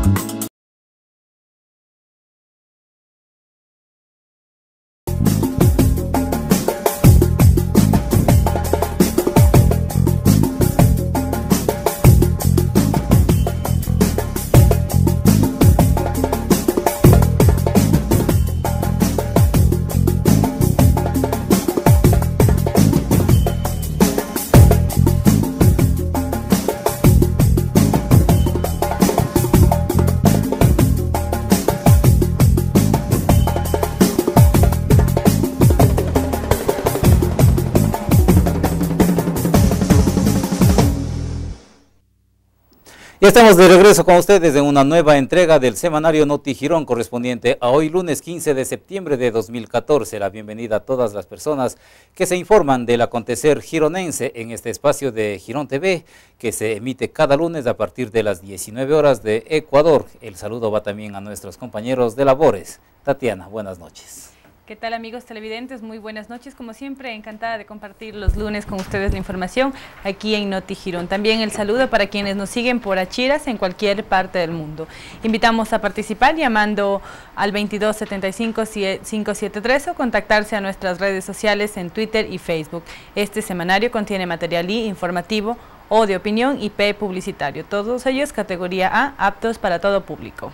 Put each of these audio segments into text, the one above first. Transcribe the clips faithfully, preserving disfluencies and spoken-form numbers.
Ya estamos de regreso con ustedes en una nueva entrega del semanario Noti Girón correspondiente a hoy lunes quince de septiembre de dos mil catorce. La bienvenida a todas las personas que se informan del acontecer gironense en este espacio de Girón T V que se emite cada lunes a partir de las diecinueve horas de Ecuador. El saludo va también a nuestros compañeros de labores. Tatiana, buenas noches. ¿Qué tal, amigos televidentes? Muy buenas noches. Como siempre, encantada de compartir los lunes con ustedes la información aquí en Noti Girón. También el saludo para quienes nos siguen por Achiras en cualquier parte del mundo. Invitamos a participar llamando al veintidós setenta y cinco quinientos setenta y tres o contactarse a nuestras redes sociales en Twitter y Facebook. Este semanario contiene material I informativo o de opinión y P publicitario. Todos ellos categoría A, aptos para todo público.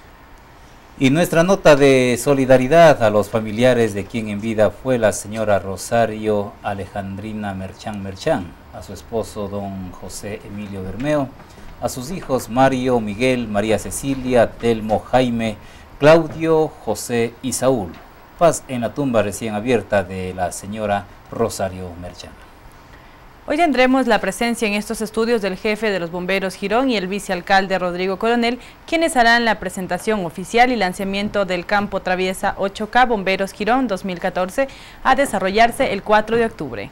Y nuestra nota de solidaridad a los familiares de quien en vida fue la señora Rosario Alejandrina Merchán Merchán, a su esposo don José Emilio Bermeo, a sus hijos Mario, Miguel, María Cecilia, Telmo, Jaime, Claudio, José y Saúl. Paz en la tumba recién abierta de la señora Rosario Merchán. Hoy tendremos la presencia en estos estudios del jefe de los bomberos Girón y el vicealcalde Rodrigo Coronel, quienes harán la presentación oficial y lanzamiento del campo traviesa ocho K Bomberos Girón dos mil catorce a desarrollarse el cuatro de octubre.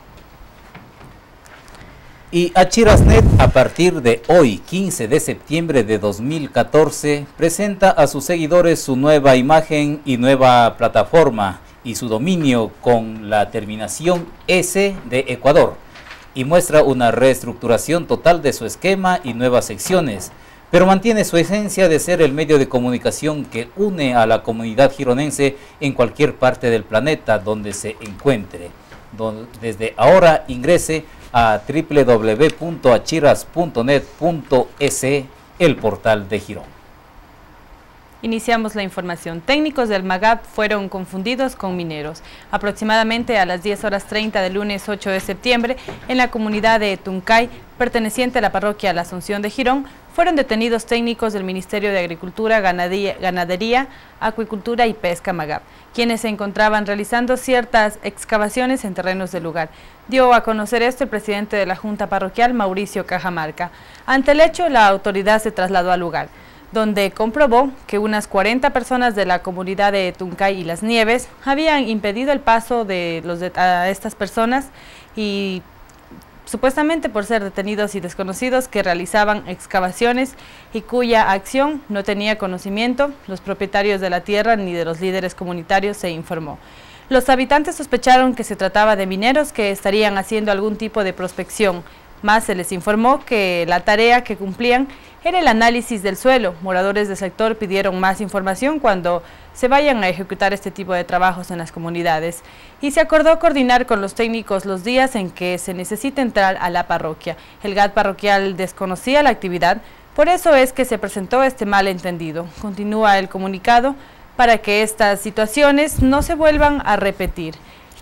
Y Achirasnet, a partir de hoy, quince de septiembre de dos mil catorce, presenta a sus seguidores su nueva imagen y nueva plataforma y su dominio con la terminación S de Ecuador, y muestra una reestructuración total de su esquema y nuevas secciones, pero mantiene su esencia de ser el medio de comunicación que une a la comunidad gironense en cualquier parte del planeta donde se encuentre. Desde ahora ingrese a doble u doble u doble u punto achiras punto net punto es, el portal de Girón. Iniciamos la información. Técnicos del MAGAP fueron confundidos con mineros. Aproximadamente a las diez horas treinta del lunes ocho de septiembre, en la comunidad de Tuncay, perteneciente a la parroquia La Asunción de Girón, fueron detenidos técnicos del Ministerio de Agricultura, Ganadería, Ganadería, Acuicultura y Pesca MAGAP, quienes se encontraban realizando ciertas excavaciones en terrenos del lugar. Dio a conocer esto el presidente de la Junta Parroquial, Mauricio Cajamarca. Ante el hecho, la autoridad se trasladó al lugar, donde comprobó que unas cuarenta personas de la comunidad de Tuncay y Las Nieves habían impedido el paso de, los de a estas personas y supuestamente por ser detenidos y desconocidos que realizaban excavaciones y cuya acción no tenía conocimiento los propietarios de la tierra ni de los líderes comunitarios, se informó. Los habitantes sospecharon que se trataba de mineros que estarían haciendo algún tipo de prospección, más se les informó que la tarea que cumplían era el análisis del suelo. Moradores del sector pidieron más información cuando se vayan a ejecutar este tipo de trabajos en las comunidades y se acordó coordinar con los técnicos los días en que se necesita entrar a la parroquia. El G A T parroquial desconocía la actividad, por eso es que se presentó este malentendido. Continúa el comunicado para que estas situaciones no se vuelvan a repetir.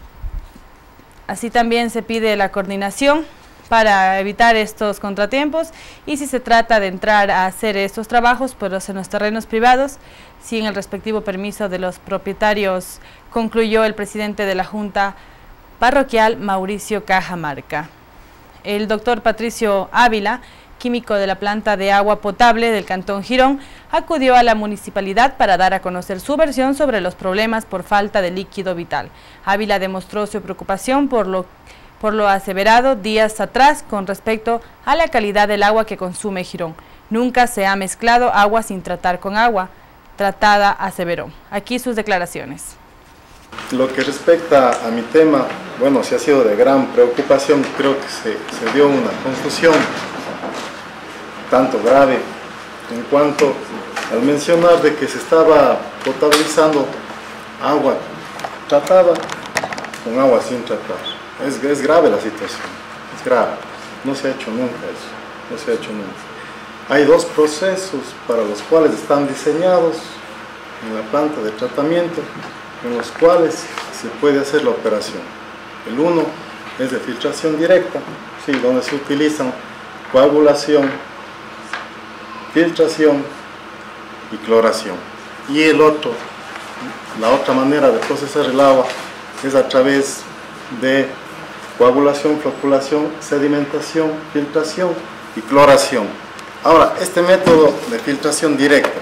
Así también se pide la coordinación para evitar estos contratiempos y si se trata de entrar a hacer estos trabajos pues en los terrenos privados, sin el respectivo permiso de los propietarios, concluyó el presidente de la Junta Parroquial, Mauricio Cajamarca. El doctor Patricio Ávila, químico de la planta de agua potable del Cantón Girón, acudió a la municipalidad para dar a conocer su versión sobre los problemas por falta de líquido vital. Ávila demostró su preocupación por lo por lo aseverado días atrás con respecto a la calidad del agua que consume Girón. Nunca se ha mezclado agua sin tratar con agua tratada, aseveró. Aquí sus declaraciones. Lo que respecta a mi tema, bueno, sí ha sido de gran preocupación, creo que se, se dio una confusión tanto grave en cuanto al mencionar de que se estaba potabilizando agua tratada con agua sin tratar. Es, es grave la situación, es grave. No se ha hecho nunca eso, no se ha hecho nunca. Hay dos procesos para los cuales están diseñados en la planta de tratamiento, en los cuales se puede hacer la operación. El uno es de filtración directa, sí, donde se utilizan coagulación, filtración y cloración. Y el otro, la otra manera de procesar el agua es a través de coagulación, floculación, sedimentación, filtración y cloración. Ahora, este método de filtración directa,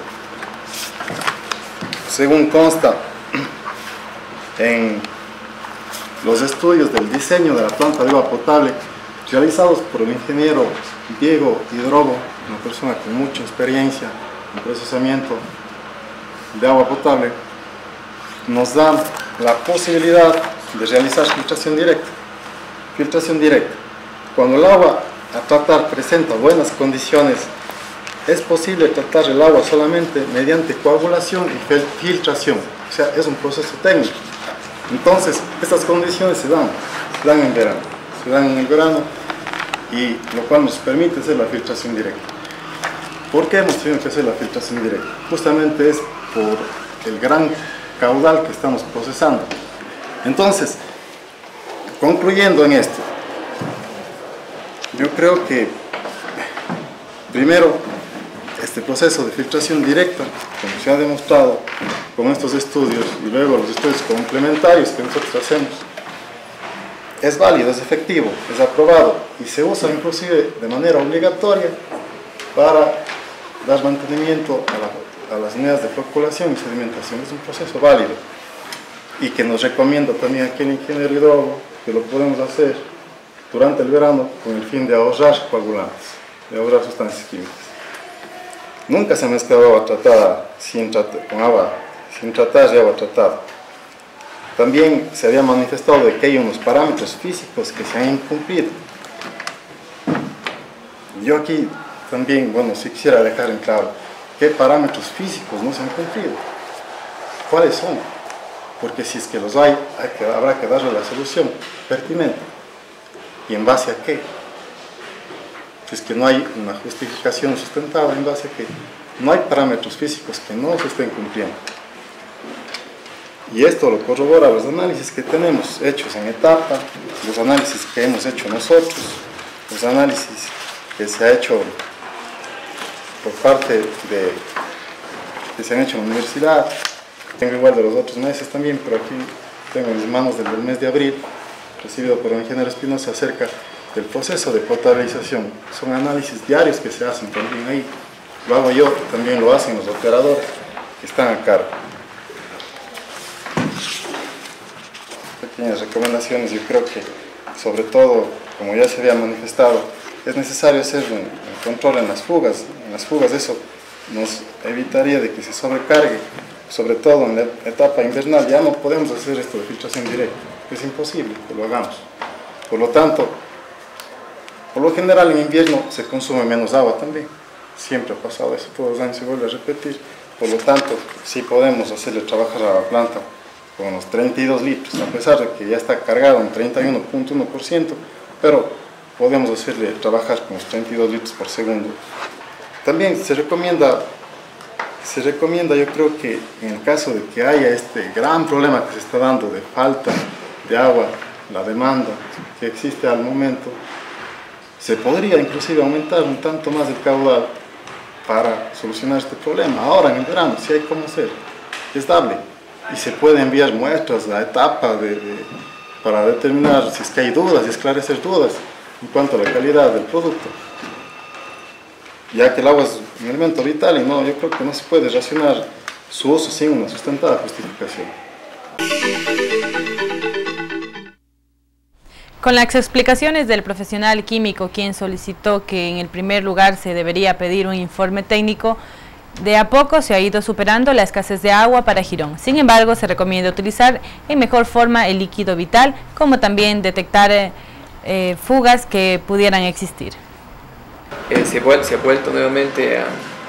según consta en los estudios del diseño de la planta de agua potable realizados por el ingeniero Diego Hidrogo, una persona con mucha experiencia en procesamiento de agua potable, nos da la posibilidad de realizar filtración directa. Filtración directa. Cuando el agua a tratar presenta buenas condiciones, es posible tratar el agua solamente mediante coagulación y filtración. O sea, es un proceso técnico. Entonces, estas condiciones se dan, se dan en verano, se dan en el verano, y lo cual nos permite hacer la filtración directa. ¿Por qué hemos tenido que hacer la filtración directa? Justamente es por el gran caudal que estamos procesando. Entonces, concluyendo en esto, yo creo que primero este proceso de filtración directa, como se ha demostrado con estos estudios y luego los estudios complementarios que nosotros hacemos, es válido, es efectivo, es aprobado y se usa inclusive de manera obligatoria para dar mantenimiento a, la, a las unidades de floculación y sedimentación. Es un proceso válido y que nos recomienda también aquí el ingeniero Hidrogo que lo podemos hacer durante el verano con el fin de ahorrar coagulantes, de ahorrar sustancias químicas. Nunca se ha mezclado agua tratada sin tratar, con agua sin tratar y agua tratada. También se había manifestado de que hay unos parámetros físicos que se han incumplido. Yo aquí también, bueno, sí quisiera dejar en claro qué parámetros físicos no se han cumplido. ¿Cuáles son? Porque si es que los hay, hay que, habrá que darle la solución pertinente. ¿Y en base a qué? Si es que no hay una justificación sustentada, ¿en base a qué? No hay parámetros físicos que no se estén cumpliendo. Y esto lo corrobora los análisis que tenemos hechos en etapa, los análisis que hemos hecho nosotros, los análisis que se ha hecho por parte de, que se han hecho en la universidad. Tengo igual de los otros meses también, pero aquí tengo en mis manos del mes de abril, recibido por el ingeniero Espinosa acerca del proceso de potabilización. Son análisis diarios que se hacen también ahí. Lo hago yo, también lo hacen los operadores que están a cargo. Pequeñas recomendaciones, yo creo que sobre todo, como ya se había manifestado, es necesario hacer un, un control en las fugas. En las fugas eso nos evitaría de que se sobrecargue, sobre todo en la etapa invernal. Ya no podemos hacer esto de filtración directa, es imposible que lo hagamos. Por lo tanto, por lo general en invierno se consume menos agua también. Siempre ha pasado eso, todos los años se vuelve a repetir. Por lo tanto, sí podemos hacerle trabajar a la planta con los treinta y dos litros, a pesar de que ya está cargado en treinta y uno punto uno por ciento, pero podemos hacerle trabajar con los treinta y dos litros por segundo. También se recomienda, se recomienda, yo creo que en el caso de que haya este gran problema que se está dando de falta de agua, la demanda que existe al momento, se podría inclusive aumentar un tanto más el caudal para solucionar este problema. Ahora en el verano, si hay cómo hacer, es dable. Y se puede enviar muestras a etapa de, de, para determinar si es que hay dudas y esclarecer dudas en cuanto a la calidad del producto. Ya que el agua es un elemento vital y no, yo creo que no se puede racionar su uso sin una sustentada justificación. Con las explicaciones del profesional químico, quien solicitó que en el primer lugar se debería pedir un informe técnico, de a poco se ha ido superando la escasez de agua para Girón. Sin embargo, se recomienda utilizar en mejor forma el líquido vital, como también detectar eh, eh, fugas que pudieran existir. Eh, se, vuel se ha vuelto nuevamente a,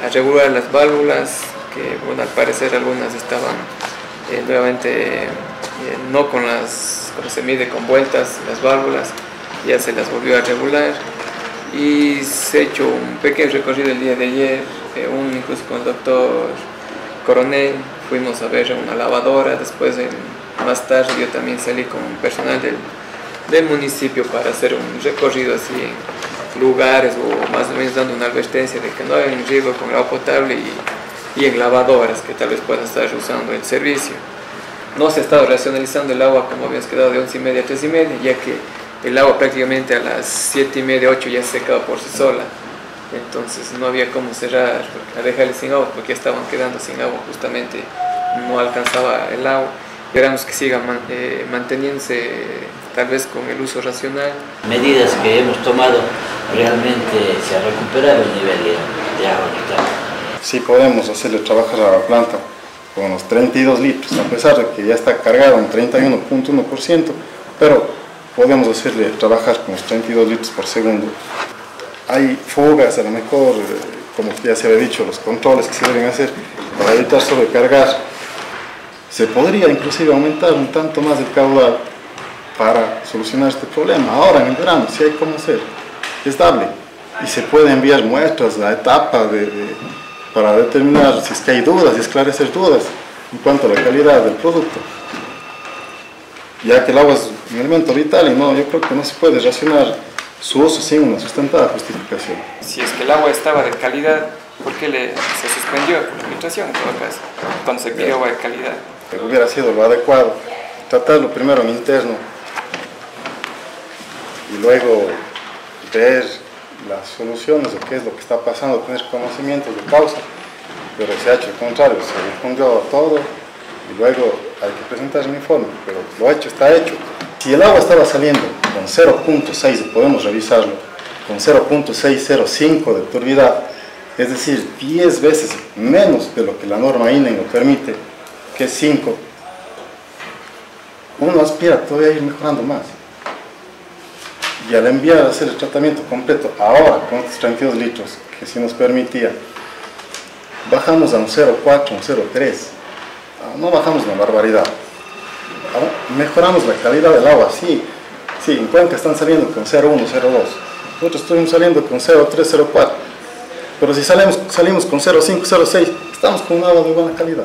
a regular las válvulas, que bueno, al parecer algunas estaban eh, nuevamente eh, no con las, como se mide con vueltas las válvulas, ya se las volvió a regular y se ha hecho un pequeño recorrido el día de ayer, eh, un, incluso con el doctor Coronel, fuimos a ver una lavadora, después en, más tarde yo también salí con personal del, del municipio para hacer un recorrido así en lugares o más o menos dando una advertencia de que no hay un riesgo con el agua potable y, y en lavadoras que tal vez puedan estar usando el servicio. No se ha estado racionalizando el agua como habíamos quedado de once y media a tres y media, ya que el agua prácticamente a las siete y media, ocho ya se secaba por sí sola. Entonces no había cómo cerrar, a dejarle sin agua porque ya estaban quedando sin agua, justamente no alcanzaba el agua. Esperamos que siga man, eh, manteniéndose tal vez con el uso racional. Medidas que hemos tomado, realmente se ha recuperado el nivel de, de agua potable. Sí podemos hacerle trabajar a la planta con los treinta y dos litros, a pesar de que ya está cargada en treinta y uno punto uno por ciento, pero podemos hacerle trabajar con los treinta y dos litros por segundo. Hay fugas, a lo mejor, como ya se había dicho, los controles que se deben hacer para evitar sobrecargar. Se podría inclusive aumentar un tanto más el caudal para solucionar este problema. Ahora en el verano, si hay cómo hacer, es dable. Y se puede enviar muestras a etapa de, de, para determinar si es que hay dudas y esclarecer dudas en cuanto a la calidad del producto. Ya que el agua es un elemento vital y no, yo creo que no se puede racionar su uso sin una sustentada justificación. Si es que el agua estaba de calidad, ¿por qué le, se suspendió la filtración en todo caso, cuando se pidió agua de calidad? Que hubiera sido lo adecuado, tratarlo primero en interno y luego ver las soluciones de qué es lo que está pasando, tener conocimientos de causa, pero se ha hecho el contrario, se difundió todo y luego hay que presentar un informe, pero lo hecho está hecho. Si el agua estaba saliendo con cero punto seis, podemos revisarlo, con cero punto seiscientos cinco de turbidad, es decir, diez veces menos de lo que la norma I N E nos permite, que es cinco, uno aspira todavía a ir mejorando más. Y al enviar a hacer el tratamiento completo, ahora con estos treinta y dos litros, que sí nos permitía, bajamos a un cero punto cuatro, un cero punto tres, no bajamos una barbaridad. Mejoramos la calidad del agua, sí, sí, en Cuenca están saliendo con cero punto uno, cero punto dos, nosotros estuvimos saliendo con cero punto tres, cero punto cuatro, pero si salimos, salimos con cero punto cinco, cero punto seis, estamos con un agua de buena calidad.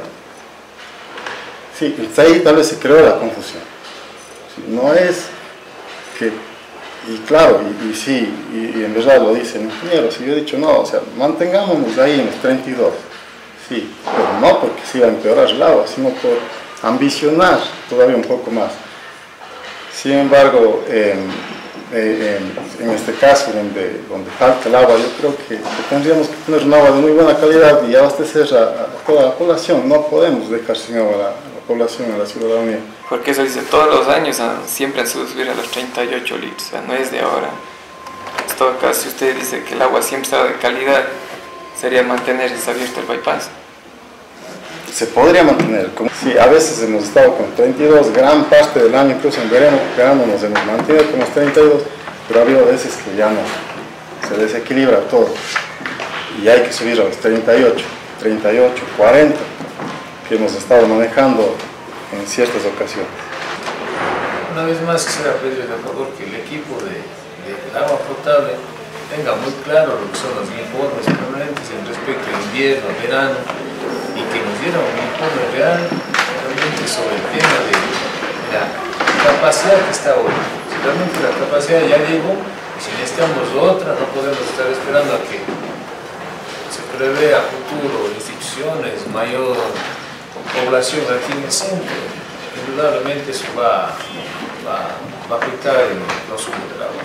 Sí, ahí tal vez se creó la confusión. Sí, no es que, y claro, y, y sí, y, y en verdad lo dice el ingeniero, si yo he dicho no, o sea, mantengámonos ahí en los treinta y dos, sí, pero no porque se iba a empeorar el agua, sino por ambicionar todavía un poco más. Sin embargo, en, en, en este caso donde, donde falta el agua, yo creo que, que tendríamos que tener un agua de muy buena calidad y abastecer a, a toda la población. No podemos dejar sin agua a la, a la población, a la ciudadanía. Porque eso dice, todos los años han, siempre han subido subir a los treinta y ocho litros, o sea, no es de ahora. En todo caso, si usted dice que el agua siempre está de calidad, sería mantener abierto el bypass. Se podría mantener, como si a veces hemos estado con treinta y dos, gran parte del año, incluso en verano, verano nos hemos mantenido con los treinta y dos, pero ha habido veces que ya no, se desequilibra todo y hay que subir a los treinta y ocho, treinta y ocho, cuarenta, que hemos estado manejando en ciertas ocasiones. Una vez más quisiera pedirle a favor que el equipo de, de agua potable tenga muy claro lo que son los informes permanentes en respecto al invierno, verano, y que nos diera un informe real realmente sobre el tema de la capacidad que está hoy. Si realmente la capacidad ya llegó, y si necesitamos otra, no podemos estar esperando a que se prevé a futuro instituciones, mayor población aquí en el centro. Indudablemente eso va, va, va a afectar el consumo del agua.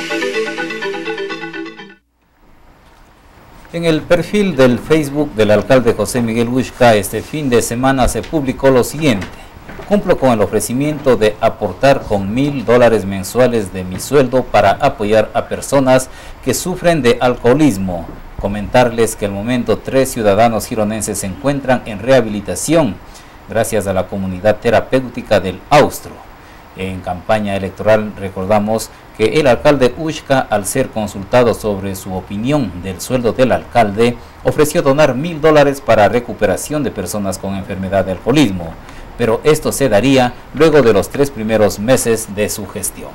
En el perfil del Facebook del alcalde José Miguel Huixca este fin de semana se publicó lo siguiente: cumplo con el ofrecimiento de aportar con mil dólares mensuales de mi sueldo para apoyar a personas que sufren de alcoholismo. Comentarles que al momento tres ciudadanos gironenses se encuentran en rehabilitación gracias a la comunidad terapéutica del Austro. En campaña electoral recordamos que el alcalde Uxca, al ser consultado sobre su opinión del sueldo del alcalde, ofreció donar mil dólares para recuperación de personas con enfermedad de alcoholismo, pero esto se daría luego de los tres primeros meses de su gestión.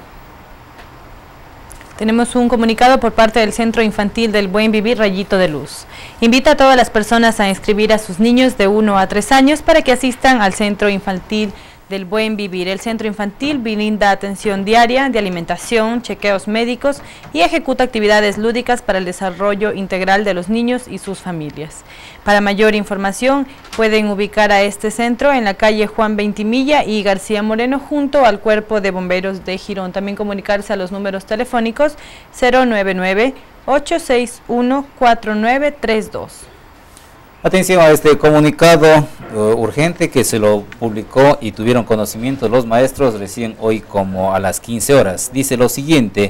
Tenemos un comunicado por parte del Centro Infantil del Buen Vivir Rayito de Luz. Invita a todas las personas a inscribir a sus niños de uno a tres años para que asistan al Centro Infantil del Buen Vivir. El centro infantil brinda atención diaria de alimentación, chequeos médicos y ejecuta actividades lúdicas para el desarrollo integral de los niños y sus familias. Para mayor información pueden ubicar a este centro en la calle Juan Ventimilla y García Moreno junto al Cuerpo de Bomberos de Girón. También comunicarse a los números telefónicos cero nueve nueve, ocho seis uno, cuatro nueve tres dos. Atención a este comunicado uh, urgente que se lo publicó y tuvieron conocimiento los maestros recién hoy como a las quince horas. Dice lo siguiente,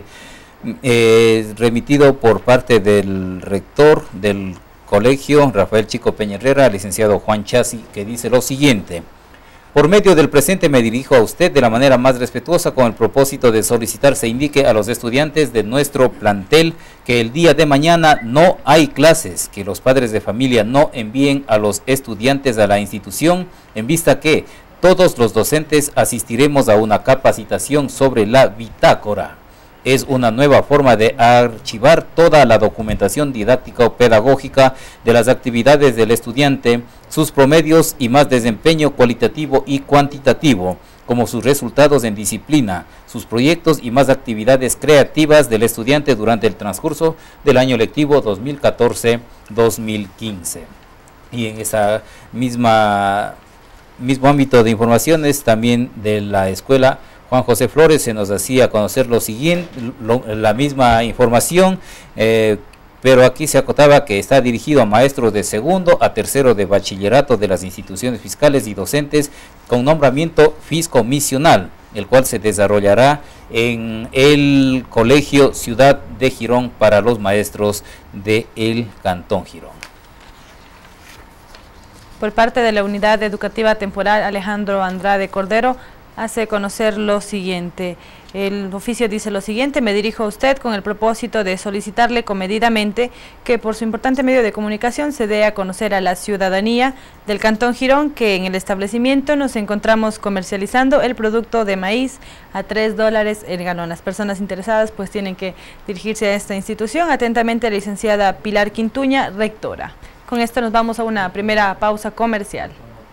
eh, remitido por parte del rector del colegio, Rafael Chico Peña Herrera, licenciado Juan Chasi, que dice lo siguiente. Por medio del presente me dirijo a usted de la manera más respetuosa con el propósito de solicitar se indique a los estudiantes de nuestro plantel que el día de mañana no hay clases, que los padres de familia no envíen a los estudiantes a la institución en vista que todos los docentes asistiremos a una capacitación sobre la bitácora. Es una nueva forma de archivar toda la documentación didáctica o pedagógica de las actividades del estudiante, sus promedios y más desempeño cualitativo y cuantitativo, como sus resultados en disciplina, sus proyectos y más actividades creativas del estudiante durante el transcurso del año lectivo dos mil catorce dos mil quince. Y en esa misma mismo ámbito de informaciones también de la escuela Juan José Flores se nos hacía conocer lo siguiente, lo, la misma información, eh, pero aquí se acotaba que está dirigido a maestros de segundo a tercero de bachillerato de las instituciones fiscales y docentes con nombramiento fiscomisional, el cual se desarrollará en el Colegio Ciudad de Girón para los maestros del Cantón Girón. Por parte de la Unidad Educativa Temporal Alejandro Andrade Cordero, hace conocer lo siguiente. El oficio dice lo siguiente: me dirijo a usted con el propósito de solicitarle comedidamente que por su importante medio de comunicación se dé a conocer a la ciudadanía del Cantón Girón que en el establecimiento nos encontramos comercializando el producto de maíz a tres dólares el galón. Las personas interesadas pues tienen que dirigirse a esta institución. Atentamente, la licenciada Pilar Quintuña, rectora. Con esto nos vamos a una primera pausa comercial.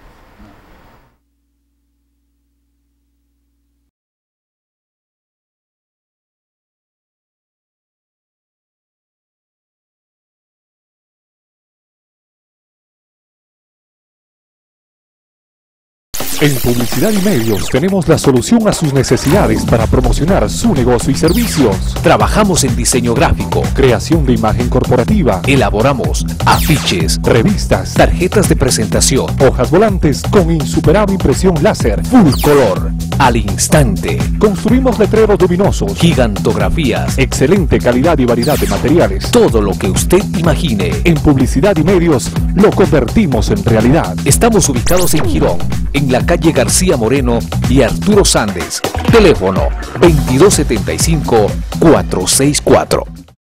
En Publicidad y Medios tenemos la solución a sus necesidades para promocionar su negocio y servicios. Trabajamos en diseño gráfico, creación de imagen corporativa, elaboramos afiches, revistas, tarjetas de presentación, hojas volantes con insuperable impresión láser, full color, al instante. Construimos letreros luminosos, gigantografías, excelente calidad y variedad de materiales. Todo lo que usted imagine. En Publicidad y Medios lo convertimos en realidad. Estamos ubicados en Girón, en la calle García Moreno y Arturo Sández. Teléfono veintidós setenta y cinco, cuatrocientos sesenta y cuatro.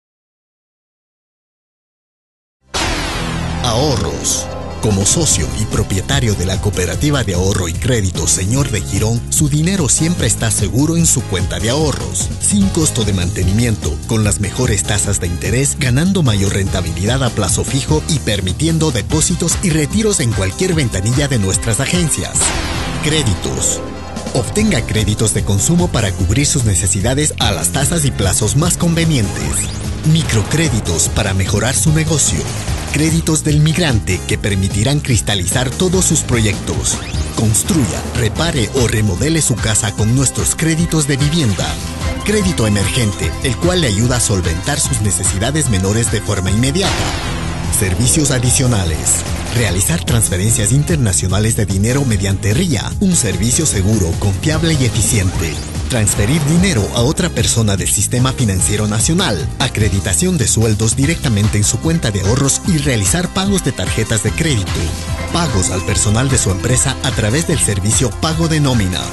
Ahorros. Como socio y propietario de la Cooperativa de Ahorro y Crédito Señor de Girón, su dinero siempre está seguro en su cuenta de ahorros, sin costo de mantenimiento, con las mejores tasas de interés, ganando mayor rentabilidad a plazo fijo y permitiendo depósitos y retiros en cualquier ventanilla de nuestras agencias. Créditos. Obtenga créditos de consumo para cubrir sus necesidades a las tasas y plazos más convenientes. Microcréditos para mejorar su negocio. Créditos del migrante que permitirán cristalizar todos sus proyectos. Construya, repare o remodele su casa con nuestros créditos de vivienda. Crédito emergente, el cual le ayuda a solventar sus necesidades menores de forma inmediata. Servicios adicionales. Realizar transferencias internacionales de dinero mediante R I A, un servicio seguro, confiable y eficiente. Transferir dinero a otra persona del Sistema Financiero Nacional. Acreditación de sueldos directamente en su cuenta de ahorros y realizar pagos de tarjetas de crédito. Pagos al personal de su empresa a través del servicio Pago de Nómina.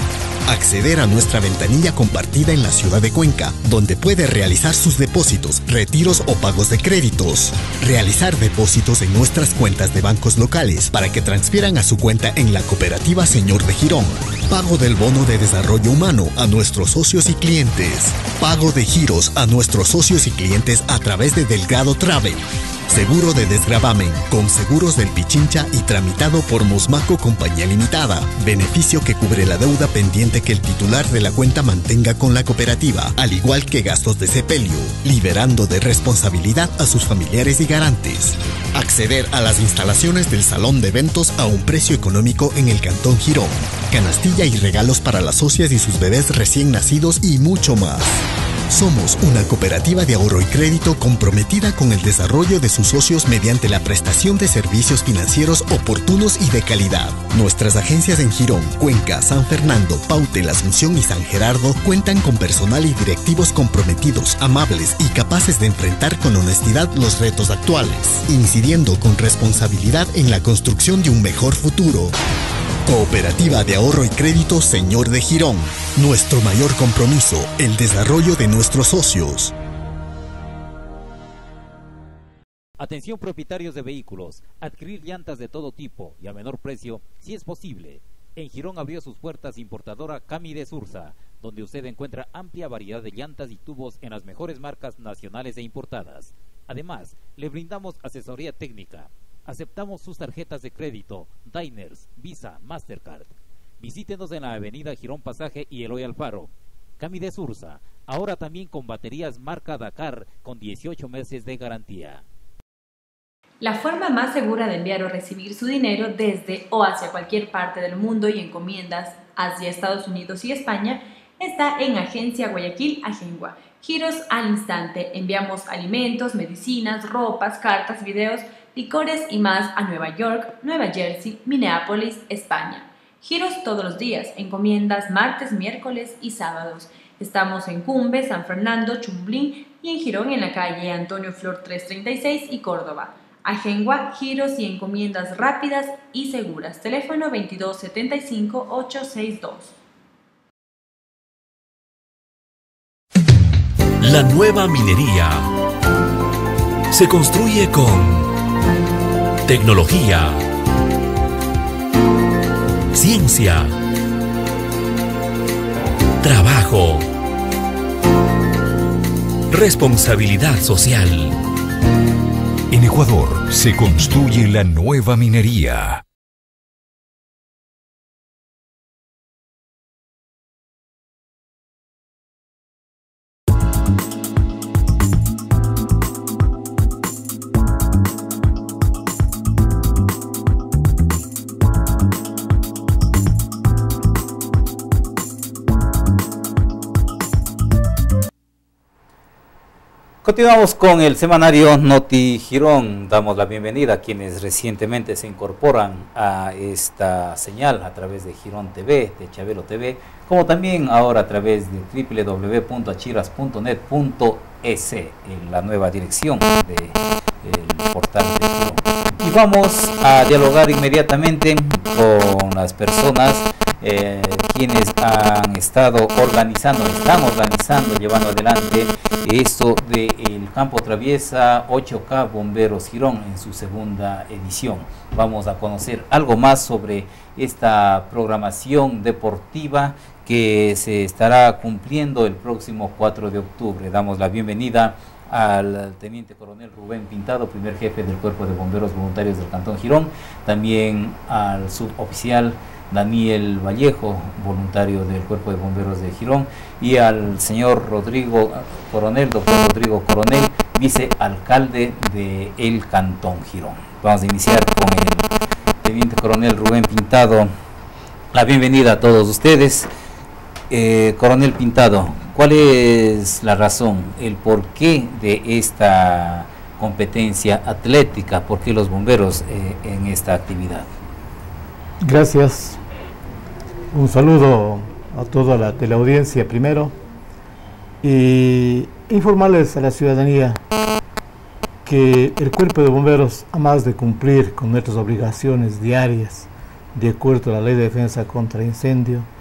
acceder a nuestra ventanilla compartida en la ciudad de Cuenca, donde puede realizar sus depósitos, retiros o pagos de créditos, realizar depósitos en nuestras cuentas de bancos locales para que transfieran a su cuenta en la cooperativa Señor de Girón, pago del bono de desarrollo humano a nuestros socios y clientes, pago de giros a nuestros socios y clientes a través de Delgado Travel, seguro de desgravamen con Seguros del Pichincha y tramitado por Mosmaco Compañía Limitada, beneficio que cubre la deuda pendiente que el titular de la cuenta mantenga con la cooperativa, al igual que gastos de sepelio, liberando de responsabilidad a sus familiares y garantes. Acceder a las instalaciones del salón de eventos a un precio económico en el Cantón Girón, canastilla y regalos para las socias y sus bebés recién nacidos y mucho más. Somos una cooperativa de ahorro y crédito comprometida con el desarrollo de sus socios mediante la prestación de servicios financieros oportunos y de calidad. Nuestras agencias en Girón, Cuenca, San Fernando, Paute, La Asunción y San Gerardo cuentan con personal y directivos comprometidos, amables y capaces de enfrentar con honestidad los retos actuales, incidiendo con responsabilidad en la construcción de un mejor futuro. Cooperativa de Ahorro y Crédito Señor de Girón. Nuestro mayor compromiso, el desarrollo de nuestros socios. Atención propietarios de vehículos, adquirir llantas de todo tipo y a menor precio, si es posible. En Girón abrió sus puertas importadora Cami de Sursa, donde usted encuentra amplia variedad de llantas y tubos en las mejores marcas nacionales e importadas. Además, le brindamos asesoría técnica. Aceptamos sus tarjetas de crédito, Diners, Visa, Mastercard. Visítenos en la avenida Girón Pasaje y Eloy Alfaro. Cami de Sursa, ahora también con baterías marca Dakar con dieciocho meses de garantía. La forma más segura de enviar o recibir su dinero desde o hacia cualquier parte del mundo y encomiendas hacia Estados Unidos y España está en Agencia Guayaquil Agengua. Giros al instante. Enviamos alimentos, medicinas, ropas, cartas, videos, licores y más a Nueva York, Nueva Jersey, Minneapolis, España. Giros todos los días, encomiendas martes, miércoles y sábados. Estamos en Cumbe, San Fernando, Chumblín y en Girón en la calle Antonio Flor trescientos treinta y seis y Córdoba. Agengua, giros y encomiendas rápidas y seguras. Teléfono veintidós setenta y cinco, ochocientos sesenta y dos. La nueva minería se construye con tecnología, ciencia, trabajo, responsabilidad social. En Ecuador se construye la nueva minería. Continuamos con el semanario Noti Girón. Damos la bienvenida a quienes recientemente se incorporan a esta señal a través de Girón T V, de Chabelo T V, como también ahora a través de doble u doble u doble u punto achiras punto net punto es, en la nueva dirección del portal de Girón. Y vamos a dialogar inmediatamente con las personas Eh, quienes han estado organizando, están organizando, llevando adelante esto del Campo Traviesa ocho K Bomberos Girón en su segunda edición. Vamos a conocer algo más sobre esta programación deportiva que se estará cumpliendo el próximo cuatro de octubre. Damos la bienvenida al Teniente Coronel Rubén Pintado, primer jefe del Cuerpo de Bomberos Voluntarios del Cantón Girón, también al suboficial Daniel Vallejo, voluntario del Cuerpo de Bomberos de Girón, y al señor Rodrigo Coronel, doctor Rodrigo Coronel, vicealcalde de el Cantón Girón. Vamos a iniciar con el Teniente Coronel Rubén Pintado. La bienvenida a todos ustedes. Eh, Coronel Pintado, ¿cuál es la razón, el porqué de esta competencia atlética? ¿Por qué los bomberos eh, en esta actividad? Gracias. Un saludo a toda la teleaudiencia primero y informarles a la ciudadanía que el Cuerpo de Bomberos, a más de cumplir con nuestras obligaciones diarias de acuerdo a la Ley de Defensa contra Incendio,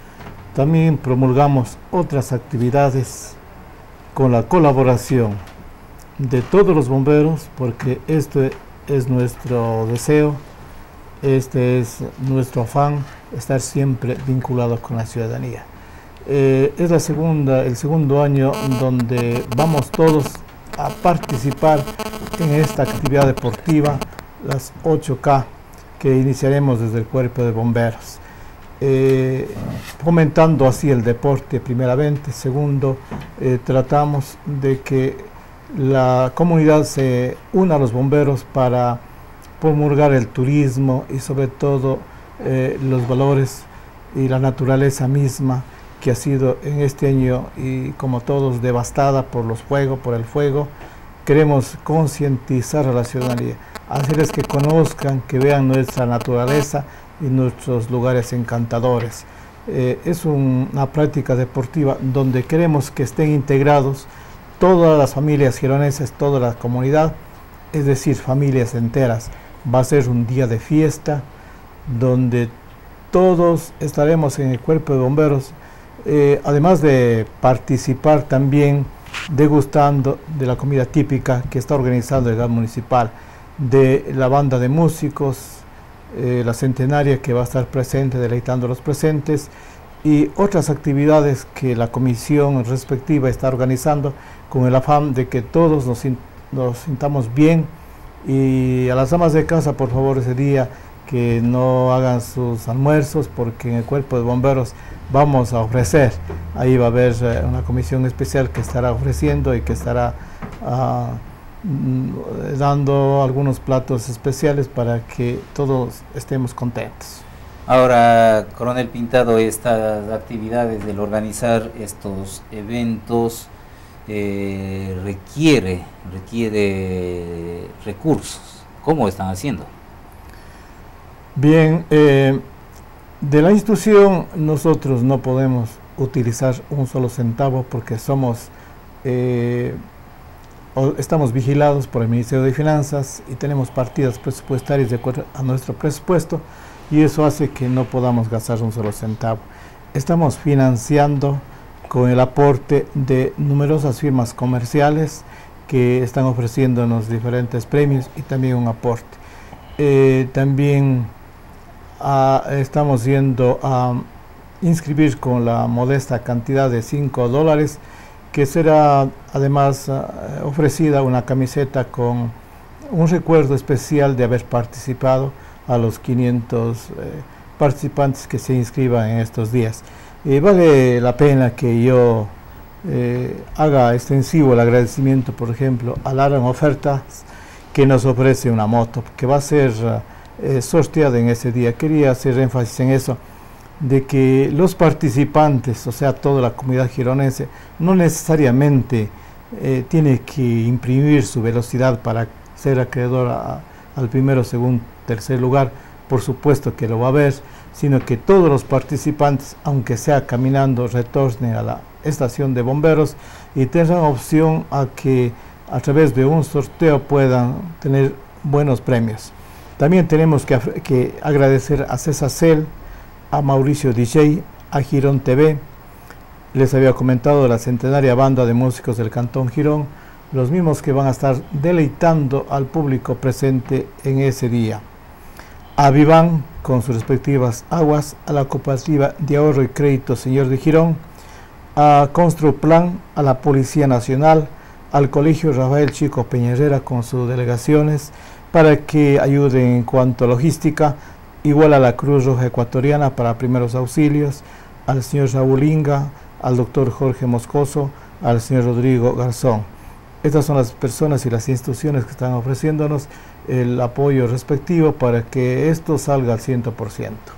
también promulgamos otras actividades con la colaboración de todos los bomberos, porque esto es nuestro deseo, este es nuestro afán, estar siempre vinculados con la ciudadanía. Eh, es la segunda, el segundo año donde vamos todos a participar en esta actividad deportiva, las ocho K, que iniciaremos desde el Cuerpo de Bomberos. Eh, fomentando así el deporte primeramente, segundo, eh, tratamos de que la comunidad se una a los bomberos para promulgar el turismo y sobre todo eh, los valores y la naturaleza misma que ha sido en este año y como todos devastada por los fuegos, por el fuego. Queremos concientizar a la ciudadanía, hacerles que conozcan, que vean nuestra naturaleza y nuestros lugares encantadores. Eh, es un, una práctica deportiva donde queremos que estén integrados todas las familias gironeses, toda la comunidad, es decir, familias enteras. Va a ser un día de fiesta donde todos estaremos en el Cuerpo de Bomberos, eh, además de participar también degustando de la comida típica que está organizando el G A M municipal, de la banda de músicos, eh, la centenaria que va a estar presente, deleitando a los presentes, y otras actividades que la comisión respectiva está organizando con el afán de que todos nos, nos sintamos bien. Y a las amas de casa, por favor, ese día que no hagan sus almuerzos, porque en el Cuerpo de Bomberos vamos a ofrecer, ahí va a haber eh, una comisión especial que estará ofreciendo y que estará uh, dando algunos platos especiales para que todos estemos contentos. Ahora, Coronel Pintado, estas actividades del organizar estos eventos eh, requiere, requiere recursos. ¿Cómo están haciendo? Bien, eh, de la institución nosotros no podemos utilizar un solo centavo porque somos, eh, estamos vigilados por el Ministerio de Finanzas y tenemos partidas presupuestarias de acuerdo a nuestro presupuesto, y eso hace que no podamos gastar un solo centavo. Estamos financiando con el aporte de numerosas firmas comerciales que están ofreciéndonos diferentes premios y también un aporte. Eh, también ah, estamos yendo a inscribir con la modesta cantidad de cinco dólares, que será además uh, ofrecida una camiseta con un recuerdo especial de haber participado a los quinientos eh, participantes que se inscriban en estos días. Eh, vale la pena que yo eh, haga extensivo el agradecimiento, por ejemplo, a Laran Ofertas, que nos ofrece una moto, que va a ser eh, sorteada en ese día. Quería hacer énfasis en eso, de que los participantes, o sea, toda la comunidad gironense, no necesariamente eh, tiene que imprimir su velocidad para ser acreedor a, al primero, segundo, tercer lugar. Por supuesto que lo va a haber, sino que todos los participantes, aunque sea caminando, retornen a la estación de bomberos y tengan opción a que a través de un sorteo puedan tener buenos premios. También tenemos que, que agradecer a César Cel, a Mauricio D J, a Girón T V. Les había comentado la centenaria banda de músicos del Cantón Girón, los mismos que van a estar deleitando al público presente en ese día. A Vivan, con sus respectivas aguas, a la Cooperativa de Ahorro y Crédito Señor de Girón, a Construplan, a la Policía Nacional, al Colegio Rafael Chico Peñarera con sus delegaciones para que ayuden en cuanto a logística, igual a la Cruz Roja Ecuatoriana para primeros auxilios, al señor Raúl Inga, al doctor Jorge Moscoso, al señor Rodrigo Garzón. Estas son las personas y las instituciones que están ofreciéndonos el apoyo respectivo para que esto salga al cien por ciento.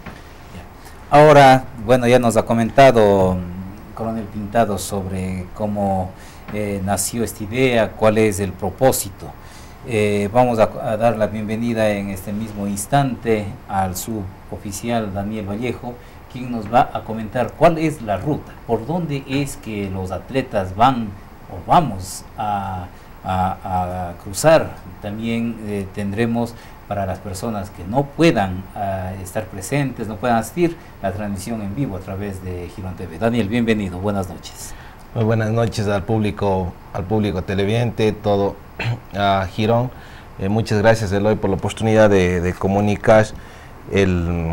Ahora, bueno, ya nos ha comentado Coronel Pintado sobre cómo eh, nació esta idea, cuál es el propósito. Eh, vamos a, a dar la bienvenida en este mismo instante al suboficial Daniel Vallejo, quien nos va a comentar cuál es la ruta, por dónde es que los atletas van o vamos a, a, a cruzar. También eh, tendremos para las personas que no puedan uh, estar presentes, no puedan asistir, la transmisión en vivo a través de Girón T V. Daniel, bienvenido, buenas noches. Muy buenas noches al público, al público televidente, todo a Girón. Eh, muchas gracias, Eloy, por la oportunidad de, de comunicar, el,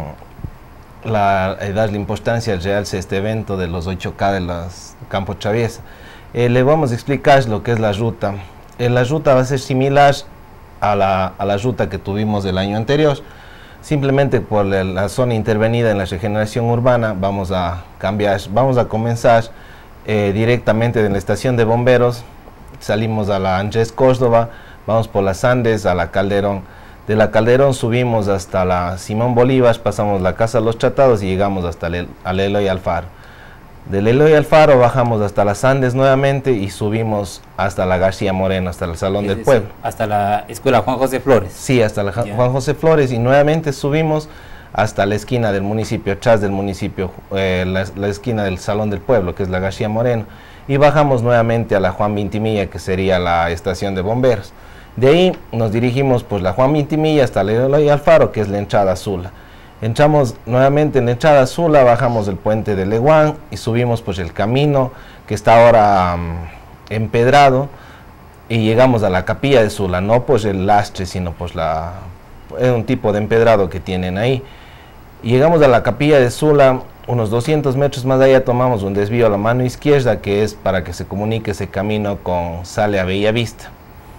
la, eh, darle importancia al realce a este evento de los ocho K de los Campos Traviesa. Eh, le vamos a explicar lo que es la ruta. Eh, la ruta va a ser similar a la, a la ruta que tuvimos el año anterior. Simplemente por la, la zona intervenida en la regeneración urbana vamos a cambiar, vamos a comenzar eh, directamente de la estación de bomberos, salimos a la Andrés Córdoba, vamos por las Andes a la Calderón, de la Calderón subimos hasta la Simón Bolívar, pasamos la Casa de los Tratados y llegamos hasta el, al Eloy Alfaro. Del Eloy Alfaro bajamos hasta las Andes nuevamente y subimos hasta la García Moreno, hasta el Salón es del decir, Pueblo. Hasta la Escuela Juan José Flores. Sí, hasta la yeah. Juan José Flores, y nuevamente subimos hasta la esquina del municipio, atrás del municipio, eh, la, la esquina del Salón del Pueblo, que es la García Moreno, y bajamos nuevamente a la Juan Vintimilla, que sería la estación de bomberos. De ahí nos dirigimos pues la Juan Vintimilla hasta el Eloy Alfaro, que es la entrada Sula. Entramos nuevamente en la entrada Sula, bajamos el puente de Leguán y subimos pues el camino que está ahora um, empedrado y llegamos a la capilla de Sula, no pues el lastre, sino pues la, es un tipo de empedrado que tienen ahí. Y llegamos a la capilla de Sula, unos doscientos metros más allá tomamos un desvío a la mano izquierda, que es para que se comunique ese camino con sale a Bellavista.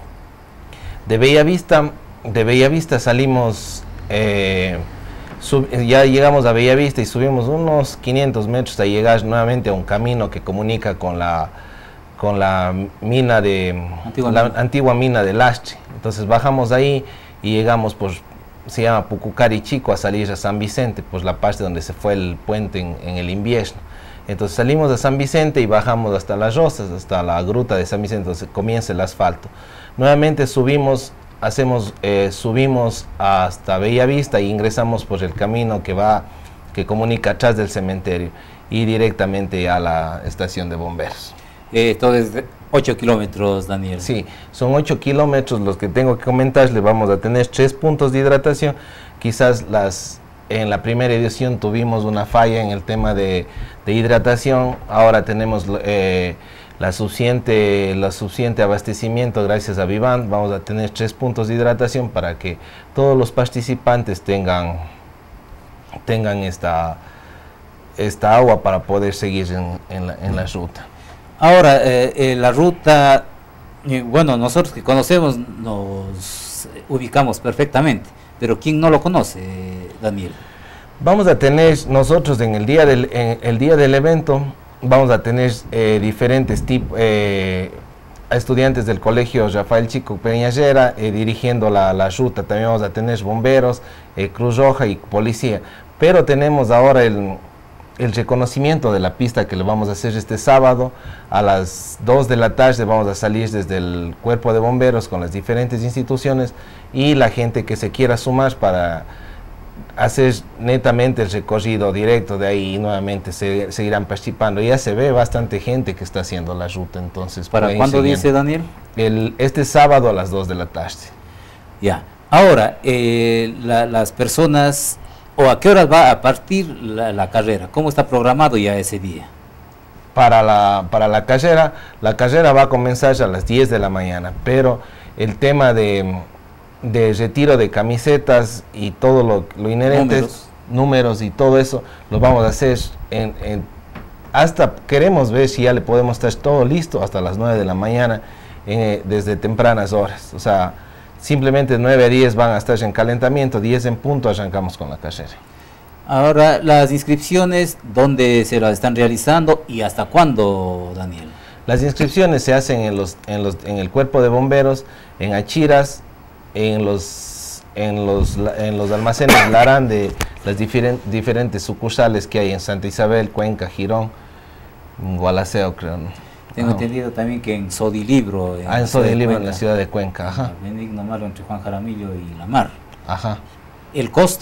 De Bellavista, de Bellavista salimos... Eh, Sub, ya llegamos a Bellavista y subimos unos quinientos metros a llegar nuevamente a un camino que comunica con la, con la mina de antigua, la mina. antigua mina de Lastre. Entonces bajamos ahí y llegamos por, se llama Pucucari Chico, a salir a San Vicente, pues la parte donde se fue el puente en, en el invierno. Entonces salimos de San Vicente y bajamos hasta Las Rosas, hasta la gruta de San Vicente, donde comienza el asfalto. Nuevamente subimos Hacemos, eh, subimos hasta Bellavista e ingresamos por el camino que va, que comunica atrás del cementerio y directamente a la estación de bomberos. Eh, Esto es ocho kilómetros, Daniel. Sí, son ocho kilómetros los que tengo que comentar. Le vamos a tener tres puntos de hidratación. Quizás las, en la primera edición tuvimos una falla en el tema de, de hidratación. Ahora tenemos... Eh, La suficiente, la suficiente abastecimiento gracias a Vivan. Vamos a tener tres puntos de hidratación para que todos los participantes tengan, tengan esta, esta agua para poder seguir en, en, la, en la ruta. Ahora, eh, eh, la ruta, eh, bueno, nosotros que conocemos nos ubicamos perfectamente, pero ¿quién no lo conoce, Daniel? Vamos a tener nosotros en el día del, en el día del evento, vamos a tener eh, diferentes tipos, eh, estudiantes del colegio Rafael Chico Peñallera eh, dirigiendo la, la ruta. También vamos a tener bomberos, eh, Cruz Roja y policía. Pero tenemos ahora el, el reconocimiento de la pista que le vamos a hacer este sábado. A las dos de la tarde vamos a salir desde el cuerpo de bomberos con las diferentes instituciones y la gente que se quiera sumar para hacer netamente el recorrido directo de ahí y nuevamente se, seguirán participando. Ya se ve bastante gente que está haciendo la ruta, entonces... ¿Para cuándo dice, Daniel? El, este sábado a las dos de la tarde. Ya. Ahora, eh, la, las personas, o a qué horas va a partir la, la carrera, ¿cómo está programado ya ese día? Para la, para la carrera, la carrera va a comenzar a las diez de la mañana, pero el tema de... de retiro de camisetas y todo lo, lo inherente, números. números y todo eso, lo vamos a hacer en, en, hasta queremos ver si ya le podemos estar todo listo hasta las nueve de la mañana, eh, desde tempranas horas. O sea, simplemente nueve a diez van a estar en calentamiento, diez en punto arrancamos con la carrera. Ahora, las inscripciones, ¿dónde se las están realizando y hasta cuándo, Daniel? Las inscripciones se hacen en, los, en, los, en el cuerpo de bomberos, en Achiras, en los en los en los almacenes Larán de las diferen, diferentes sucursales que hay en Santa Isabel, Cuenca, Girón, Gualaceo, creo, ¿no? Tengo ajá. entendido también que en Sodilibro, en, ah, en Sodilibro, en la ciudad de Cuenca, ajá. Benigno Malo entre Juan Jaramillo y La Mar. Ajá. ¿El costo?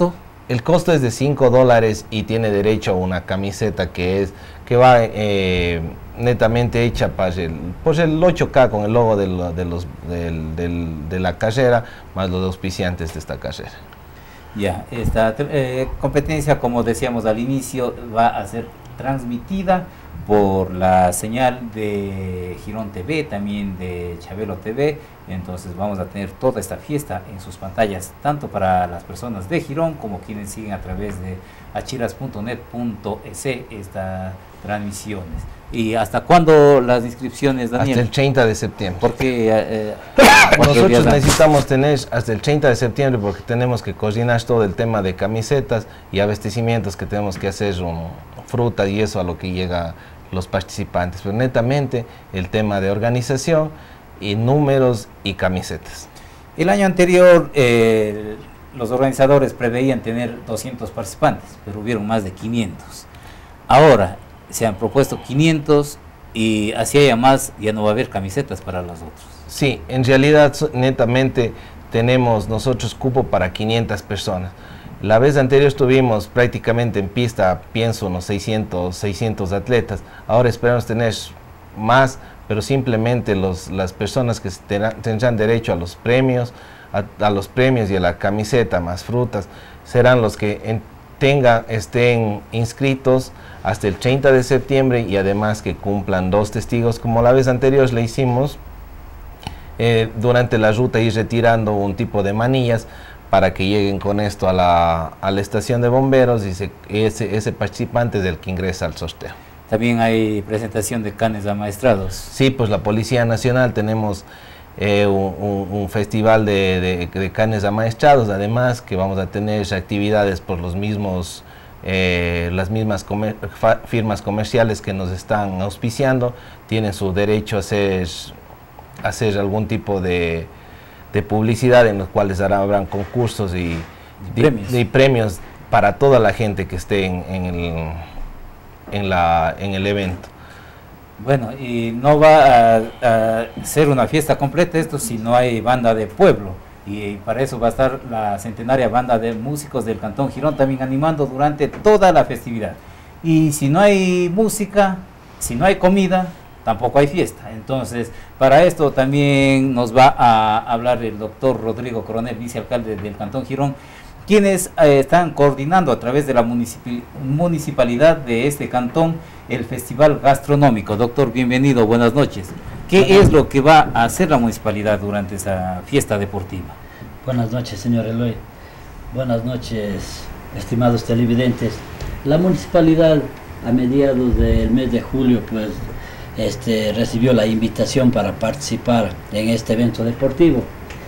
el costo es de cinco dólares y tiene derecho a una camiseta que es que va eh, netamente hecha para el, pues el ocho K con el logo de, lo, de, los, del, del, de la carrera, más los auspiciantes de esta carrera. Ya, esta eh, competencia, como decíamos al inicio, va a ser transmitida por la señal de Girón T V, también de Chabelo T V. Entonces vamos a tener toda esta fiesta en sus pantallas, tanto para las personas de Girón como quienes siguen a través de achiras punto net punto es estas transmisiones. ¿Y hasta cuándo las inscripciones, Daniel? Hasta el treinta de septiembre. Porque eh, nosotros necesitamos tener hasta el treinta de septiembre porque tenemos que coordinar todo el tema de camisetas y abastecimientos que tenemos que hacer, um, fruta y eso a lo que llega los participantes, pero netamente el tema de organización y números y camisetas. El año anterior eh, los organizadores preveían tener doscientos participantes, pero hubieron más de quinientos. Ahora se han propuesto quinientos y así haya más, ya no va a haber camisetas para los otros. Sí, en realidad netamente tenemos nosotros cupo para quinientas personas. La vez anterior estuvimos prácticamente en pista, pienso, unos seiscientos, seiscientos atletas. Ahora esperamos tener más, pero simplemente los, las personas que tendrán derecho a los premios, a, a los premios y a la camiseta más frutas, serán los que en, tengan, estén inscritos hasta el treinta de septiembre y además que cumplan dos testigos, como la vez anterior le hicimos eh, durante la ruta, ir retirando un tipo de manillas para que lleguen con esto a la, a la estación de bomberos y se, ese, ese participante es el que ingresa al sorteo. También hay presentación de canes amaestrados. Sí, pues la Policía Nacional tenemos eh, un, un festival de, de, de canes amaestrados, además que vamos a tener actividades por los mismos, eh, las mismas comer, fa, firmas comerciales que nos están auspiciando, tienen su derecho a hacer, a hacer algún tipo de de publicidad en los cuales habrán concursos y, y, premios. y premios para toda la gente que esté en, en, el, en, la, en el evento. Bueno, y no va a, a ser una fiesta completa esto si no hay banda de pueblo, y para eso va a estar la centenaria banda de músicos del Cantón Girón también animando durante toda la festividad. Y si no hay música, si no hay comida, tampoco hay fiesta. Entonces, para esto también nos va a hablar el doctor Rodrigo Coronel, vicealcalde del Cantón Girón, quienes eh, están coordinando a través de la municip- municipalidad de este cantón el Festival Gastronómico. Doctor, bienvenido, buenas noches. ¿Qué buenas es lo que va a hacer la municipalidad durante esa fiesta deportiva? Buenas noches, señor Eloy. Buenas noches, estimados televidentes. La municipalidad, a mediados del mes de julio, pues, Este, recibió la invitación para participar en este evento deportivo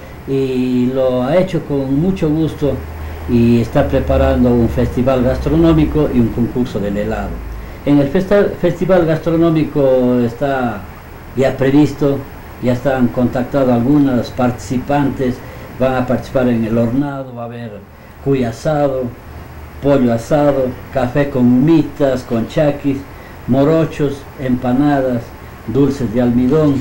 y lo ha hecho con mucho gusto y está preparando un festival gastronómico y un concurso del helado. En el festa festival gastronómico está ya previsto, ya están contactados algunos participantes, van a participar en el hornado, va a haber cuy asado, pollo asado, café con humitas, con chaquis, morochos, empanadas, dulces de almidón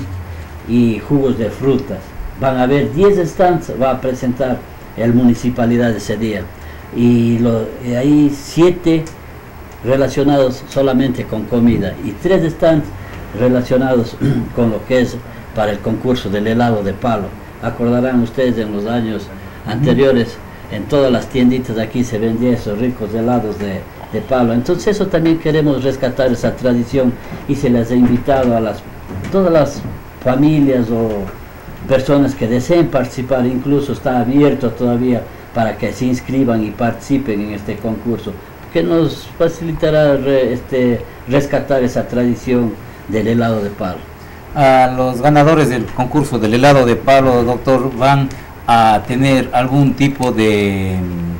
y jugos de frutas. Van a haber diez stands, va a presentar el municipalidad ese día. Y, lo, y hay siete relacionados solamente con comida y tres stands relacionados con lo que es para el concurso del helado de palo. Acordarán ustedes en los años anteriores, en todas las tienditas de aquí se vendían esos ricos helados de de palo. Entonces eso también queremos rescatar esa tradición y se les ha invitado a las todas las familias o personas que deseen participar, incluso está abierto todavía para que se inscriban y participen en este concurso, que nos facilitará re, este, rescatar esa tradición del helado de palo. A los ganadores del concurso del helado de palo, doctor, van a tener algún tipo de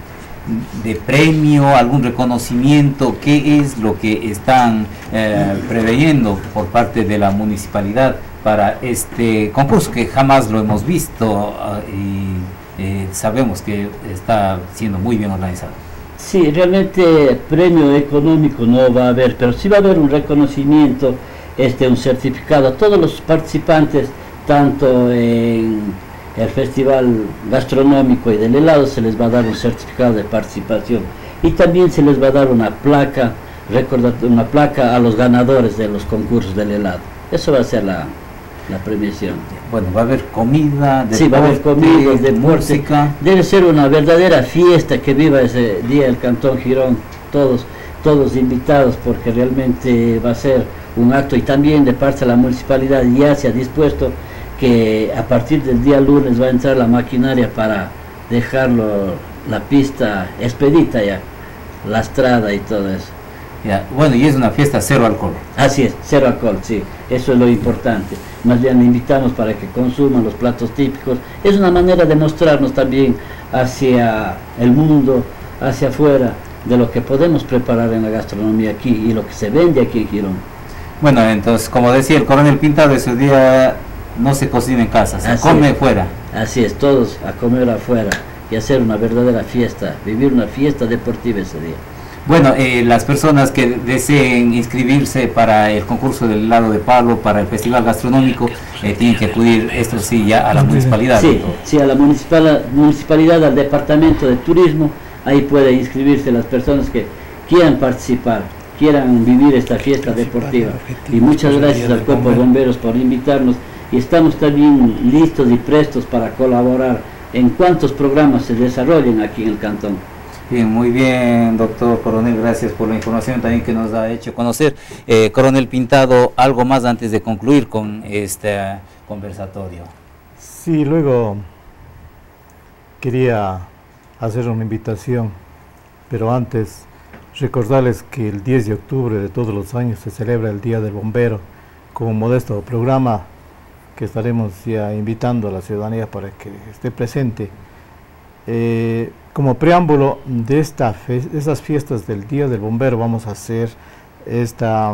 de premio, algún reconocimiento. ¿Qué es lo que están eh, preveyendo por parte de la municipalidad para este concurso que jamás lo hemos visto uh, y eh, sabemos que está siendo muy bien organizado? Sí, realmente premio económico no va a haber, pero sí va a haber un reconocimiento, este, un certificado a todos los participantes, tanto en el festival gastronómico y del helado, se les va a dar un certificado de participación y también se les va a dar una placa, recordad, una placa a los ganadores de los concursos del helado. Eso va a ser la, la premiación. Bueno, va a haber comida, deporte, sí, va a haber comida, deporte, música. Debe ser una verdadera fiesta que viva ese día el Cantón Girón, todos, todos invitados, porque realmente va a ser un acto, y también de parte de la municipalidad ya se ha dispuesto que a partir del día lunes va a entrar la maquinaria para dejarlo, la pista expedita ya, lastrada y todo eso. Ya, bueno, y es una fiesta cero alcohol. Así es, cero alcohol, sí, eso es lo importante. Más bien le invitamos para que consuman los platos típicos. Es una manera de mostrarnos también hacia el mundo, hacia afuera, de lo que podemos preparar en la gastronomía aquí y lo que se vende aquí en Girón. Bueno, entonces, como decía el coronel Pintado, ese día no se cocina en casa, se Así come es. fuera. Así es, todos a comer afuera y hacer una verdadera fiesta, vivir una fiesta deportiva ese día. Bueno, eh, las personas que deseen inscribirse para el concurso del helado de palo, para el festival gastronómico, eh, tienen que acudir, esto sí, ya a la municipalidad. Sí, sí, a la municipal, municipalidad, al departamento de turismo, ahí pueden inscribirse las personas que quieran participar, quieran vivir esta fiesta deportiva. Y muchas gracias al Cuerpo de Bomberos por invitarnos, y estamos también listos y prestos para colaborar en cuantos programas se desarrollen aquí en el cantón. Bien, muy bien, doctor Coronel, gracias por la información también que nos ha hecho conocer. Eh, Coronel Pintado, algo más antes de concluir con este conversatorio. Sí, luego quería hacer una invitación, pero antes recordarles que el diez de octubre de todos los años se celebra el Día del Bombero, con un modesto programa que estaremos ya invitando a la ciudadanía para que esté presente. Eh, como preámbulo de, esta fe, de estas fiestas del Día del Bombero, vamos a hacer esta,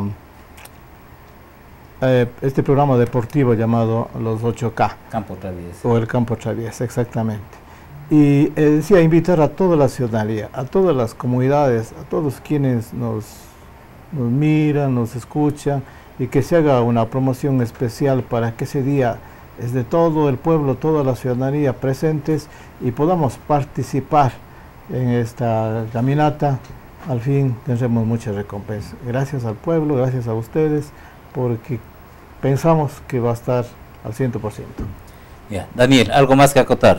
eh, este programa deportivo llamado Los ocho K. Campo Traviesa. O el Campo Traviesa, exactamente. Y eh, decía, invitar a toda la ciudadanía, a todas las comunidades, a todos quienes nos, nos miran, nos escuchan, y que se haga una promoción especial para que ese día es de todo el pueblo, toda la ciudadanía presentes y podamos participar en esta caminata. Al fin tendremos muchas recompensas. Gracias al pueblo, gracias a ustedes, porque pensamos que va a estar al cien por ciento. Ya, Daniel, ¿algo más que acotar?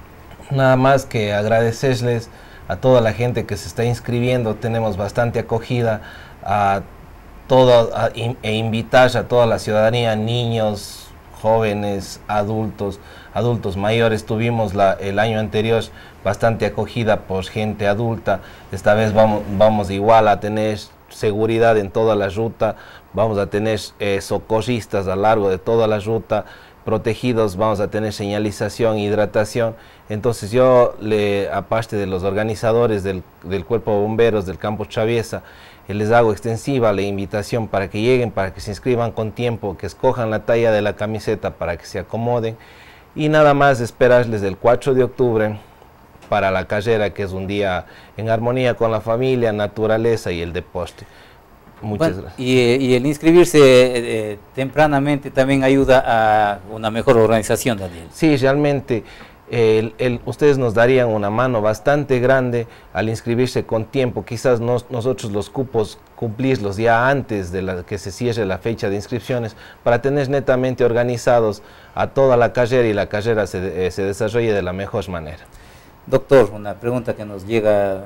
Nada más que agradecerles a toda la gente que se está inscribiendo. Tenemos bastante acogida a todo, a, e invitar a toda la ciudadanía, niños, jóvenes, adultos, adultos mayores. Tuvimos la, el año anterior bastante acogida por gente adulta. Esta vez vamos, vamos igual a tener seguridad en toda la ruta, vamos a tener eh, socorristas a lo largo de toda la ruta, protegidos, vamos a tener señalización, hidratación. Entonces yo, le, aparte de los organizadores del, del Cuerpo de Bomberos del Campo Traviesa, les hago extensiva la invitación para que lleguen, para que se inscriban con tiempo, que escojan la talla de la camiseta para que se acomoden, y nada más esperarles el cuatro de octubre para la carrera, que es un día en armonía con la familia, naturaleza y el deporte. Muchas bueno, gracias. Y, y el inscribirse eh, tempranamente también ayuda a una mejor organización, Daniel. Sí, realmente El, el, ustedes nos darían una mano bastante grande al inscribirse con tiempo. Quizás nos, nosotros los cupos cumplirlos ya antes de la, que se cierre la fecha de inscripciones, para tener netamente organizados a toda la carrera y la carrera se, eh, se desarrolle de la mejor manera. Doctor, una pregunta que nos llega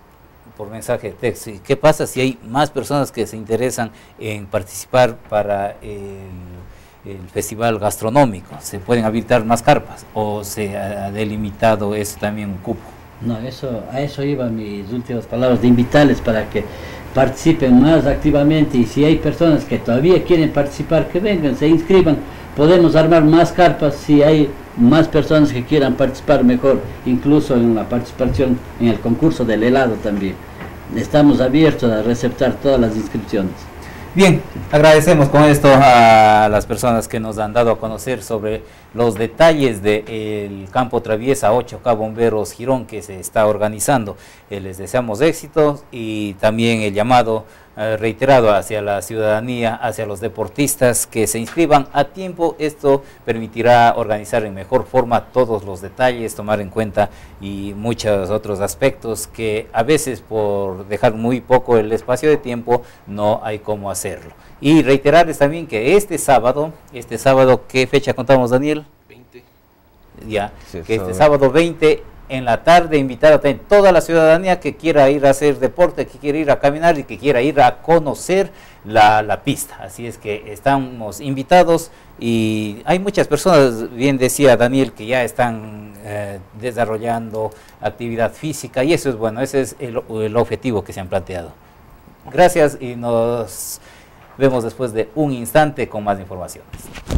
por mensaje de texto: ¿qué pasa si hay más personas que se interesan en participar para el el festival gastronómico? ¿Se pueden habilitar más carpas o se ha delimitado eso también un cupo? No, eso, a eso iban mis últimas palabras, de invitarles para que participen más activamente, y si hay personas que todavía quieren participar, que vengan, se inscriban. Podemos armar más carpas si hay más personas que quieran participar, mejor, incluso en la participación en el concurso del helado también. Estamos abiertos a receptar todas las inscripciones. Bien, agradecemos con esto a las personas que nos han dado a conocer sobre los detalles del Campo Traviesa ocho K Bomberos Girón que se está organizando. Eh, les deseamos éxito y también el llamado eh, reiterado hacia la ciudadanía, hacia los deportistas que se inscriban a tiempo. Esto permitirá organizar en mejor forma todos los detalles, tomar en cuenta y muchos otros aspectos que a veces por dejar muy poco el espacio de tiempo no hay cómo hacerlo. Y reiterarles también que este sábado, este sábado, ¿qué fecha contamos, Daniel? veinte. Ya, Sí, que este sábado. sábado veinte en la tarde invitar a toda la ciudadanía que quiera ir a hacer deporte, que quiera ir a caminar y que quiera ir a conocer la, la pista. Así es que estamos invitados y hay muchas personas, bien decía Daniel, que ya están eh, desarrollando actividad física y eso es bueno, ese es el, el objetivo que se han planteado. Gracias y nos vemos después de un instante con más informaciones.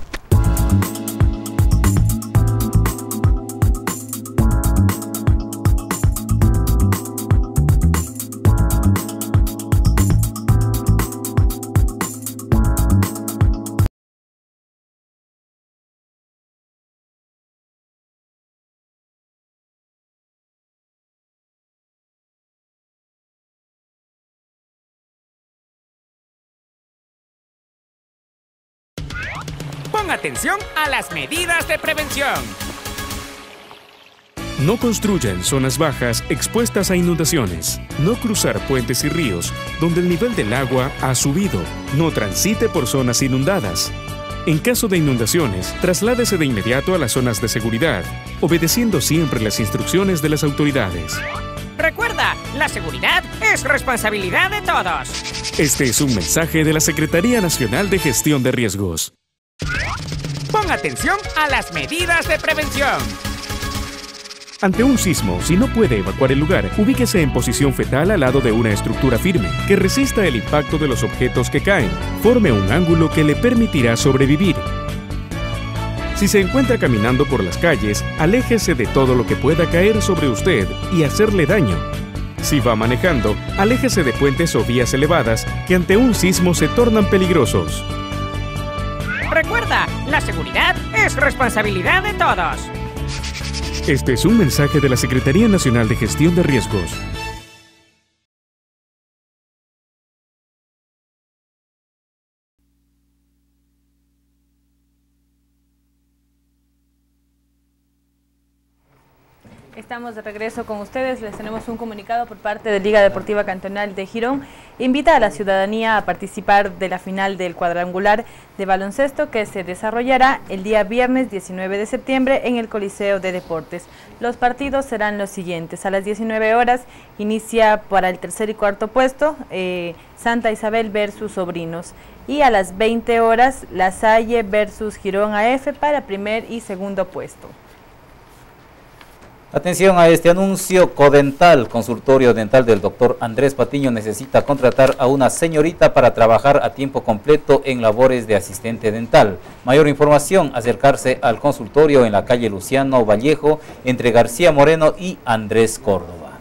Pon atención a las medidas de prevención. No construya en zonas bajas expuestas a inundaciones. No cruzar puentes y ríos donde el nivel del agua ha subido. No transite por zonas inundadas. En caso de inundaciones, trasládese de inmediato a las zonas de seguridad, obedeciendo siempre las instrucciones de las autoridades. Recuerda, la seguridad es responsabilidad de todos. Este es un mensaje de la Secretaría Nacional de Gestión de Riesgos. Pon atención a las medidas de prevención. Ante un sismo, si no puede evacuar el lugar, ubíquese en posición fetal al lado de una estructura firme, que resista el impacto de los objetos que caen. Forme un ángulo que le permitirá sobrevivir. Si se encuentra caminando por las calles, aléjese de todo lo que pueda caer sobre usted y hacerle daño. Si va manejando, aléjese de puentes o vías elevadas que ante un sismo se tornan peligrosos. Recuerda, la seguridad es responsabilidad de todos. Este es un mensaje de la Secretaría Nacional de Gestión de Riesgos. Estamos de regreso con ustedes, les tenemos un comunicado por parte de Liga Deportiva Cantonal de Girón. Invita a la ciudadanía a participar de la final del cuadrangular de baloncesto que se desarrollará el día viernes diecinueve de septiembre en el Coliseo de Deportes. Los partidos serán los siguientes: a las diecinueve horas inicia para el tercer y cuarto puesto eh, Santa Isabel versus Sobrinos, y a las veinte horas La Salle versus Girón A F para primer y segundo puesto. Atención a este anuncio. Codental, consultorio dental del doctor Andrés Patiño, necesita contratar a una señorita para trabajar a tiempo completo en labores de asistente dental. Mayor información, acercarse al consultorio en la calle Luciano Vallejo, entre García Moreno y Andrés Córdoba.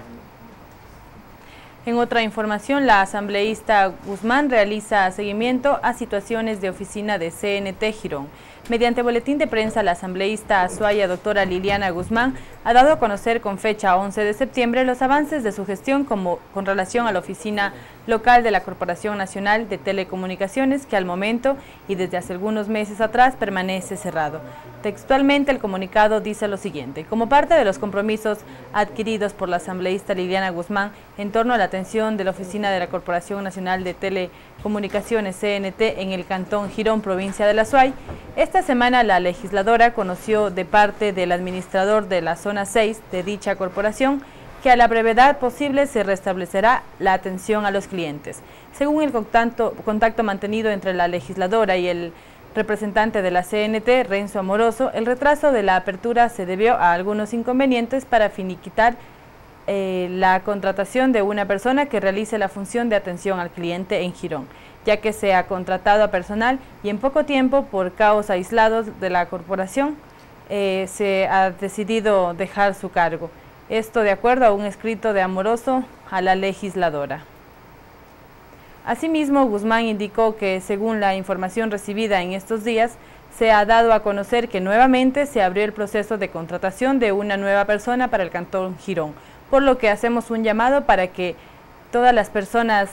En otra información, la asambleísta Guzmán realiza seguimiento a situaciones de oficina de C N T Girón. Mediante boletín de prensa, la asambleísta azuaya doctora Liliana Guzmán ha dado a conocer con fecha once de septiembre los avances de su gestión como, con relación a la oficina local de la Corporación Nacional de Telecomunicaciones, que al momento y desde hace algunos meses atrás permanece cerrado. Textualmente, el comunicado dice lo siguiente: como parte de los compromisos adquiridos por la asambleísta Liliana Guzmán en torno a la atención de la oficina de la Corporación Nacional de Telecomunicaciones C N T en el Cantón Girón, provincia de la Azuay, esta semana la legisladora conoció de parte del administrador de la zona seis de dicha corporación que a la brevedad posible se restablecerá la atención a los clientes. Según el contacto, contacto mantenido entre la legisladora y el representante de la C N T, Renzo Amoroso, el retraso de la apertura se debió a algunos inconvenientes para finiquitar eh, la contratación de una persona que realice la función de atención al cliente en Girón, ya que se ha contratado a personal y en poco tiempo, por caos aislados de la corporación, eh, se ha decidido dejar su cargo. Esto de acuerdo a un escrito de Amoroso a la legisladora. Asimismo, Guzmán indicó que, según la información recibida en estos días, se ha dado a conocer que nuevamente se abrió el proceso de contratación de una nueva persona para el Cantón Girón, por lo que hacemos un llamado para que todas las personas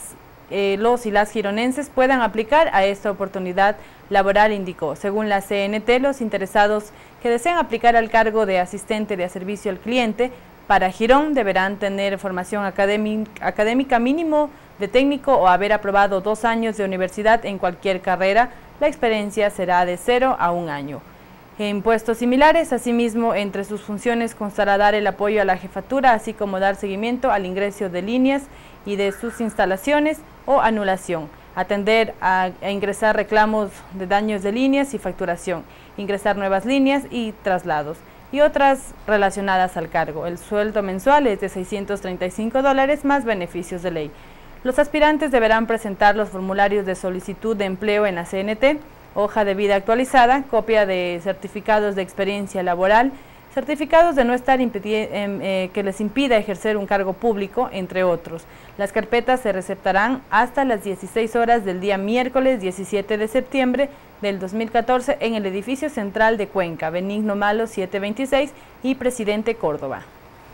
eh, los y las gironenses puedan aplicar a esta oportunidad laboral, indicó. Según la C N T, los interesados que desean aplicar al cargo de asistente de servicio al cliente para Girón deberán tener formación académica, académica mínimo de técnico o haber aprobado dos años de universidad en cualquier carrera. La experiencia será de cero a un año. En puestos similares, asimismo, entre sus funciones constará dar el apoyo a la jefatura, así como dar seguimiento al ingreso de líneas y de sus instalaciones o anulación, atender a, a ingresar reclamos de daños de líneas y facturación, ingresar nuevas líneas y traslados, y otras relacionadas al cargo. El sueldo mensual es de seiscientos treinta y cinco dólares más beneficios de ley. Los aspirantes deberán presentar los formularios de solicitud de empleo en la C N T, hoja de vida actualizada, copia de certificados de experiencia laboral, certificados de no estar eh, que les impida ejercer un cargo público, entre otros. Las carpetas se receptarán hasta las dieciséis horas del día miércoles diecisiete de septiembre del dos mil catorce en el edificio central de Cuenca, Benigno Malo setecientos veintiséis y Presidente Córdoba.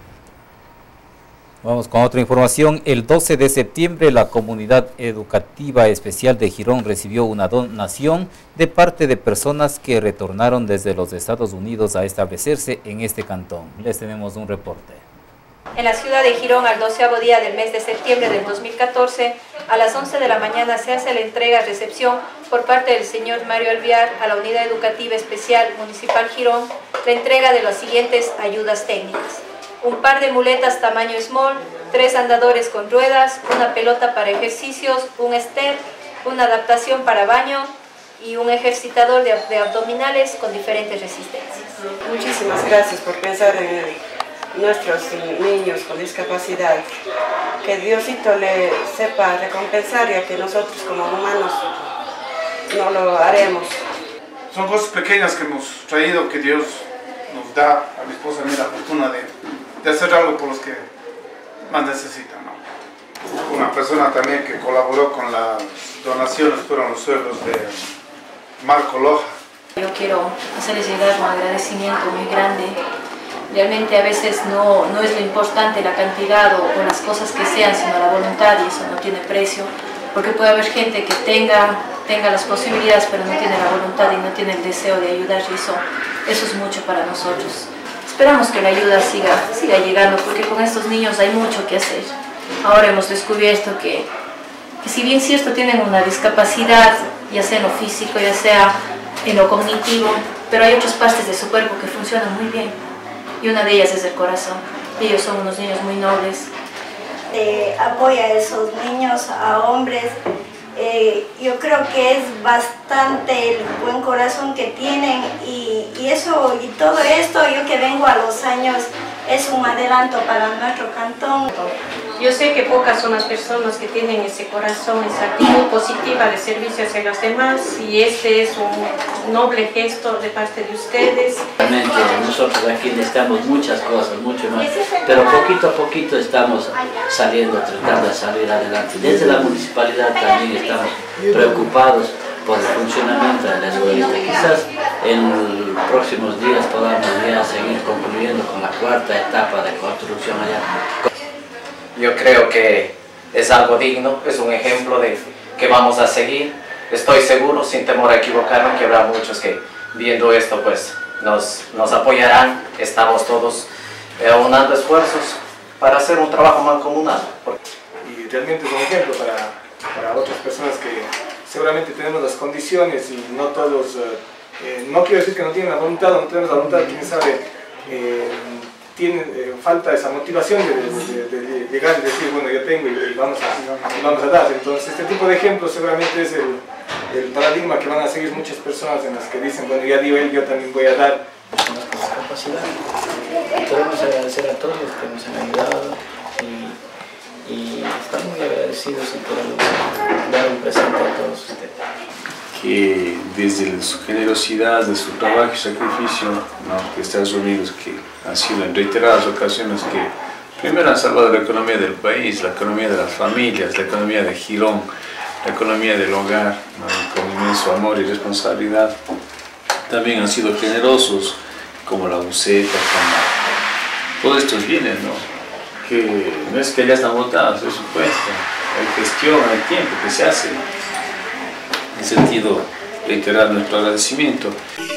Vamos con otra información. El doce de septiembre la Comunidad Educativa Especial de Girón recibió una donación de parte de personas que retornaron desde los Estados Unidos a establecerse en este cantón. Les tenemos un reporte. En la ciudad de Girón, al doceavo día del mes de septiembre del dos mil catorce, a las once de la mañana se hace la entrega-recepción por parte del señor Mario Alviar a la Unidad Educativa Especial Municipal Girón, la entrega de las siguientes ayudas técnicas. Un par de muletas tamaño small, tres andadores con ruedas, una pelota para ejercicios, un step, una adaptación para baño y un ejercitador de, de abdominales con diferentes resistencias. Muchísimas gracias por pensar en nuestros niños con discapacidad. Que Diosito le sepa recompensar, ya que nosotros como humanos no lo haremos. Son cosas pequeñas que hemos traído, que Dios nos da a mi esposa y a mí la fortuna de, de hacer algo por los que más necesitan, ¿no? Una persona también que colaboró con las donaciones fueron los sueldos de Marco Loja. Yo quiero hacerles llegar un agradecimiento muy grande. Realmente a veces no, no es lo importante la cantidad o, o las cosas que sean, sino la voluntad, y eso no tiene precio, porque puede haber gente que tenga, tenga las posibilidades pero no tiene la voluntad y no tiene el deseo de ayudar, y eso, eso es mucho para nosotros. Esperamos que la ayuda siga, siga llegando, porque con estos niños hay mucho que hacer. Ahora hemos descubierto que, que si bien cierto tienen una discapacidad, ya sea en lo físico, ya sea en lo cognitivo, pero hay otras partes de su cuerpo que funcionan muy bien. Y una de ellas es el corazón. Ellos son unos niños muy nobles. Eh, apoya a esos niños, a hombres. Eh, yo creo que es bastante el buen corazón que tienen, y, y eso y todo esto, yo que vengo a los años, es un adelanto para nuestro cantón. Yo sé que pocas son las personas que tienen ese corazón, esa actitud positiva de servicio hacia los demás, y este es un noble gesto de parte de ustedes. Realmente nosotros aquí necesitamos muchas cosas, mucho más, pero poquito a poquito estamos saliendo, tratando de salir adelante. Desde la municipalidad también estamos preocupados por el funcionamiento de la escuelita. Quizás en los próximos días podamos ya seguir concluyendo con la cuarta etapa de construcción allá. Yo creo que es algo digno, es un ejemplo de que vamos a seguir. Estoy seguro, sin temor a equivocarme, que habrá muchos que viendo esto pues nos, nos apoyarán. Estamos todos eh, aunando esfuerzos para hacer un trabajo mancomunado. Y realmente es un ejemplo para, para otras personas que seguramente tenemos las condiciones y no todos, eh, eh, no quiero decir que no tienen la voluntad o no tenemos la voluntad, quién sabe, eh, tiene eh, falta esa motivación de, de, de, de llegar y decir, bueno, yo tengo y, y, vamos a, y vamos a dar. Entonces este tipo de ejemplos seguramente es el, el paradigma que van a seguir muchas personas, en las que dicen, bueno, ya dio él, yo también voy a dar. Con nuestras capacidades. Queremos agradecer a todos los que nos han ayudado y, y estamos muy agradecidos y podemos dar un presente a todos ustedes. Que desde su generosidad, de su trabajo y sacrificio, ¿no?, que Estados Unidos, que han sido en reiteradas ocasiones que primero han salvado la economía del país, la economía de las familias, la economía de Girón, la economía del hogar, ¿no?, con inmenso amor y responsabilidad. También han sido generosos, como la buceta, como todos estos bienes, ¿no?, que no es que ya están votados, es supuesto. hay gestión, hay tiempo que se hace. En ese sentido, reiterar nuestro agradecimiento.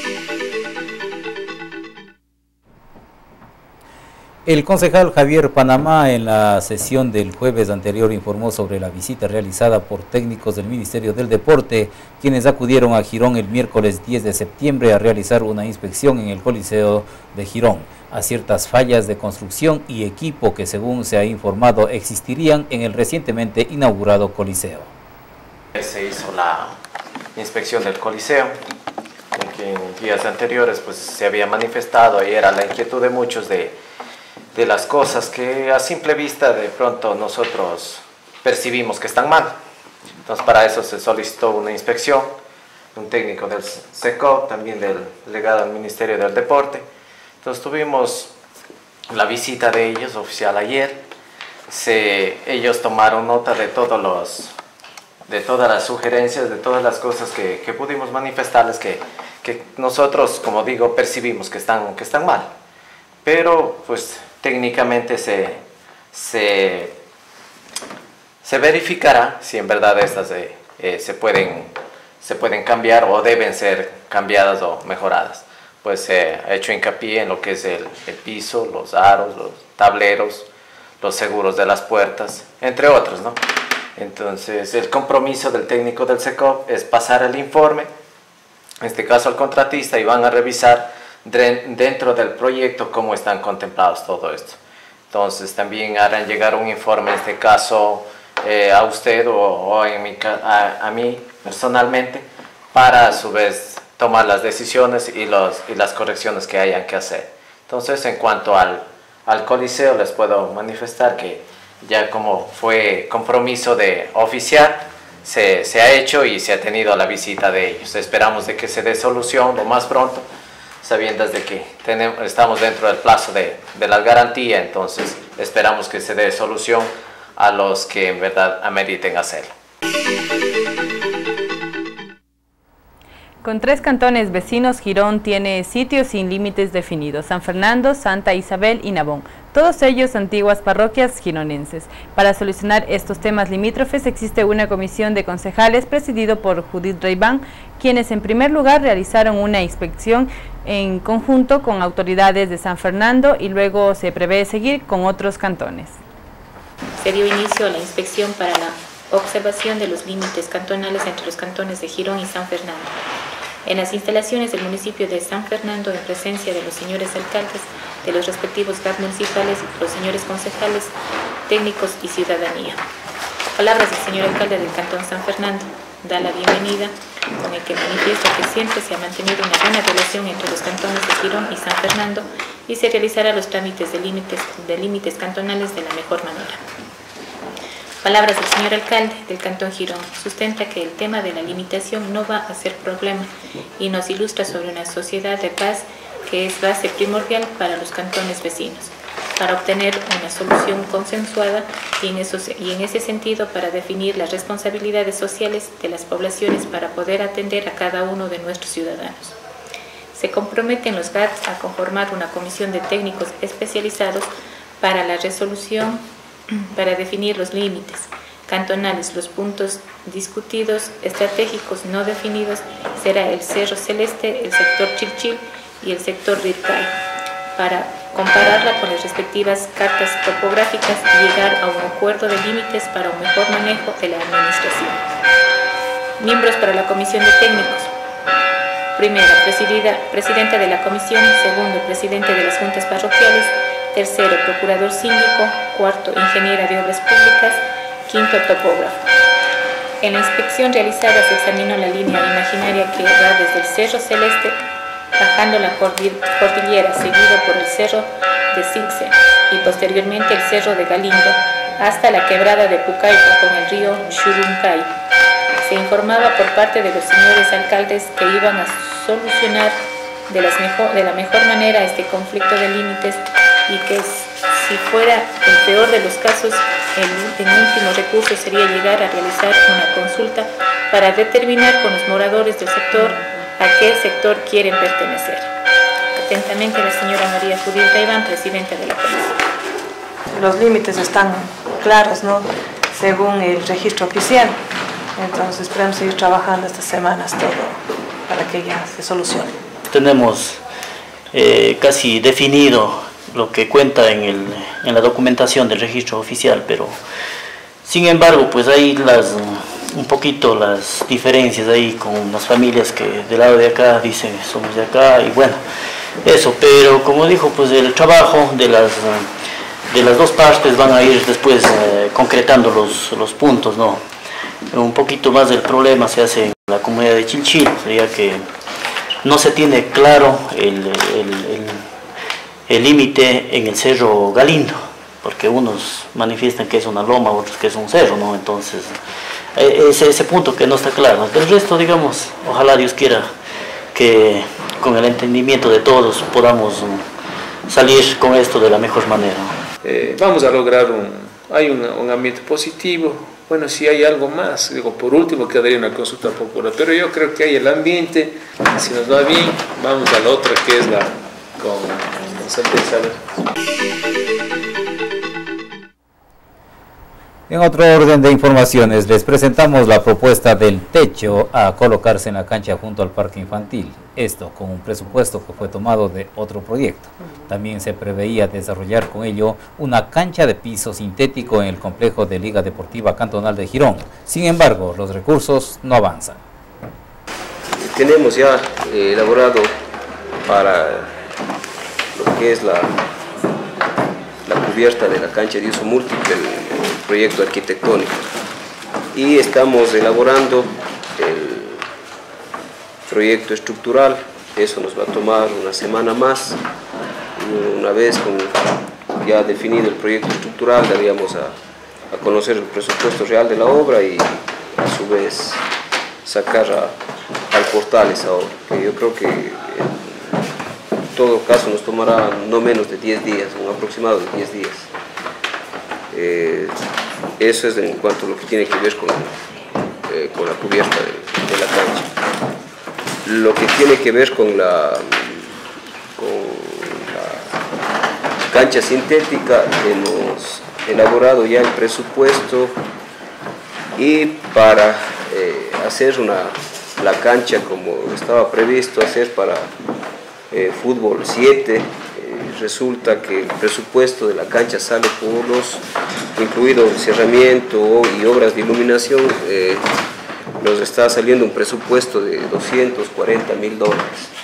El concejal Javier Panamá en la sesión del jueves anterior informó sobre la visita realizada por técnicos del Ministerio del Deporte, quienes acudieron a Girón el miércoles diez de septiembre a realizar una inspección en el Coliseo de Girón a ciertas fallas de construcción y equipo que, según se ha informado, existirían en el recientemente inaugurado Coliseo. Se hizo la inspección del Coliseo, que en días anteriores pues, se había manifestado y era la inquietud de muchos de de las cosas que a simple vista de pronto nosotros percibimos que están mal. Entonces para eso se solicitó una inspección, un técnico del SECOP, también del delegado del Ministerio del Deporte. Entonces tuvimos la visita de ellos oficial ayer. Se, ellos tomaron nota de, todos los, de todas las sugerencias, de todas las cosas que, que pudimos manifestarles que, que nosotros, como digo, percibimos que están, que están mal. Pero pues técnicamente se, se, se verificará si en verdad estas eh, eh, se, pueden, se pueden cambiar o deben ser cambiadas o mejoradas. Pues se ha hecho hincapié en lo que es el, el piso, los aros, los tableros, los seguros de las puertas, entre otros, ¿no? Entonces el compromiso del técnico del SECOP es pasar el informe, en este caso al contratista, y van a revisar dentro del proyecto cómo están contemplados todo esto. Entonces también harán llegar un informe, en este caso eh, a usted o, o en mi, a, a mí personalmente, para a su vez tomar las decisiones y, los, y las correcciones que hayan que hacer. Entonces en cuanto al, al Coliseo les puedo manifestar que ya como fue compromiso de oficial, se, se ha hecho y se ha tenido la visita de ellos. Esperamos de que se dé solución lo más pronto, sabiendo de que tenemos, estamos dentro del plazo de, de la garantía, entonces esperamos que se dé solución a los que en verdad ameriten hacerlo. Con tres cantones vecinos, Girón tiene sitios sin límites definidos: San Fernando, Santa Isabel y Nabón, todos ellos antiguas parroquias gironenses. Para solucionar estos temas limítrofes existe una comisión de concejales presidido por Judith Reibán, quienes en primer lugar realizaron una inspección en conjunto con autoridades de San Fernando y luego se prevé seguir con otros cantones. Se dio inicio a la inspección para la observación de los límites cantonales entre los cantones de Girón y San Fernando. En las instalaciones del municipio de San Fernando, en presencia de los señores alcaldes de los respectivos G A T municipales, los señores concejales, técnicos y ciudadanía. Palabras del señor alcalde del cantón San Fernando. Da la bienvenida, con el que manifiesta que siempre se ha mantenido una buena relación entre los cantones de Girón y San Fernando y se realizará los trámites de límites, de límites cantonales de la mejor manera. Palabras del señor alcalde del cantón Girón. Sustenta que el tema de la limitación no va a ser problema y nos ilustra sobre una sociedad de paz que es base primordial para los cantones vecinos, para obtener una solución consensuada y en, eso, y en ese sentido para definir las responsabilidades sociales de las poblaciones para poder atender a cada uno de nuestros ciudadanos. Se comprometen los G A T a conformar una comisión de técnicos especializados para la resolución, para definir los límites cantonales. Los puntos discutidos estratégicos no definidos será el Cerro Celeste, el sector Chilchil y el sector Ritcay, para compararla con las respectivas cartas topográficas y llegar a un acuerdo de límites para un mejor manejo de la administración. Miembros para la comisión de técnicos. Primera, presidida, presidenta de la comisión. Segundo, presidente de las juntas parroquiales. Tercero, procurador síndico. Cuarto, ingeniera de obras públicas. Quinto, topógrafo. En la inspección realizada se examinó la línea imaginaria que va desde el Cerro Celeste, bajando la cordillera, seguido por el Cerro de Silce y posteriormente el Cerro de Galindo, hasta la quebrada de Pucallpa con el río Churuncay. Se informaba por parte de los señores alcaldes que iban a solucionar de, las mejor, de la mejor manera este conflicto de límites y que si fuera el peor de los casos, el, el último recurso sería llegar a realizar una consulta para determinar con los moradores del sector a qué sector quieren pertenecer. Atentamente la señora María Judith Reibán, presidenta de la comisión. Los límites están claros, ¿no? según el registro oficial. Entonces esperamos seguir trabajando estas semanas todo para que ya se solucione. Tenemos eh, casi definido lo que cuenta en, el, en la documentación del registro oficial, pero sin embargo pues hay las, un poquito las diferencias ahí con las familias que del lado de acá dicen somos de acá y bueno, eso, pero como dijo pues el trabajo de las, de las dos partes van a ir después eh, concretando los, los puntos, ¿no? Un poquito más del problema se hace en la comunidad de Chilchil, ya que no se tiene claro el límite en el Cerro Galindo, porque unos manifiestan que es una loma, otros que es un cerro, ¿no? Entonces, ese, ese punto que no está claro. Del resto, digamos, ojalá Dios quiera que con el entendimiento de todos podamos salir con esto de la mejor manera. Eh, vamos a lograr un, hay un, un ambiente positivo. Bueno, si hay algo más, digo, por último quedaría una consulta popular, pero yo creo que hay el ambiente, si nos va bien, vamos a la otra que es la con, con certeza. En otro orden de informaciones, les presentamos la propuesta del techo a colocarse en la cancha junto al parque infantil. Esto con un presupuesto que fue tomado de otro proyecto. También se preveía desarrollar con ello una cancha de piso sintético en el complejo de Liga Deportiva Cantonal de Girón. Sin embargo, los recursos no avanzan. Tenemos ya eh, elaborado para lo que es la, la cubierta de la cancha de uso múltiple, el proyecto arquitectónico, y estamos elaborando el proyecto estructural. Eso nos va a tomar una semana más. Una vez con ya definido el proyecto estructural, daríamos a, a conocer el presupuesto real de la obra y a su vez sacar a, al portal esa obra, que yo creo que en todo caso nos tomará no menos de diez días, un aproximado de diez días. Eh, eso es en cuanto a lo que tiene que ver con, eh, con la cubierta de, de la cancha. Lo que tiene que ver con la, con la cancha sintética, hemos elaborado ya el presupuesto, y para eh, hacer una, la cancha como estaba previsto hacer para eh, fútbol siete, resulta que el presupuesto de la cancha sale por los, incluido cerramiento y obras de iluminación, eh, nos está saliendo un presupuesto de doscientos cuarenta mil dólares.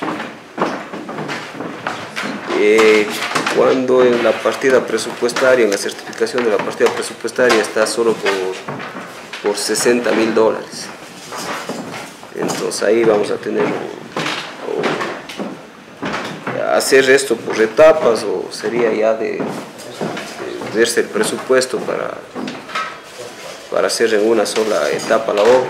Eh, cuando en la partida presupuestaria, en la certificación de la partida presupuestaria está solo por, por sesenta mil dólares. Entonces ahí vamos a tener hacer esto por etapas, o sería ya de, de verse el presupuesto para, para hacer en una sola etapa la obra.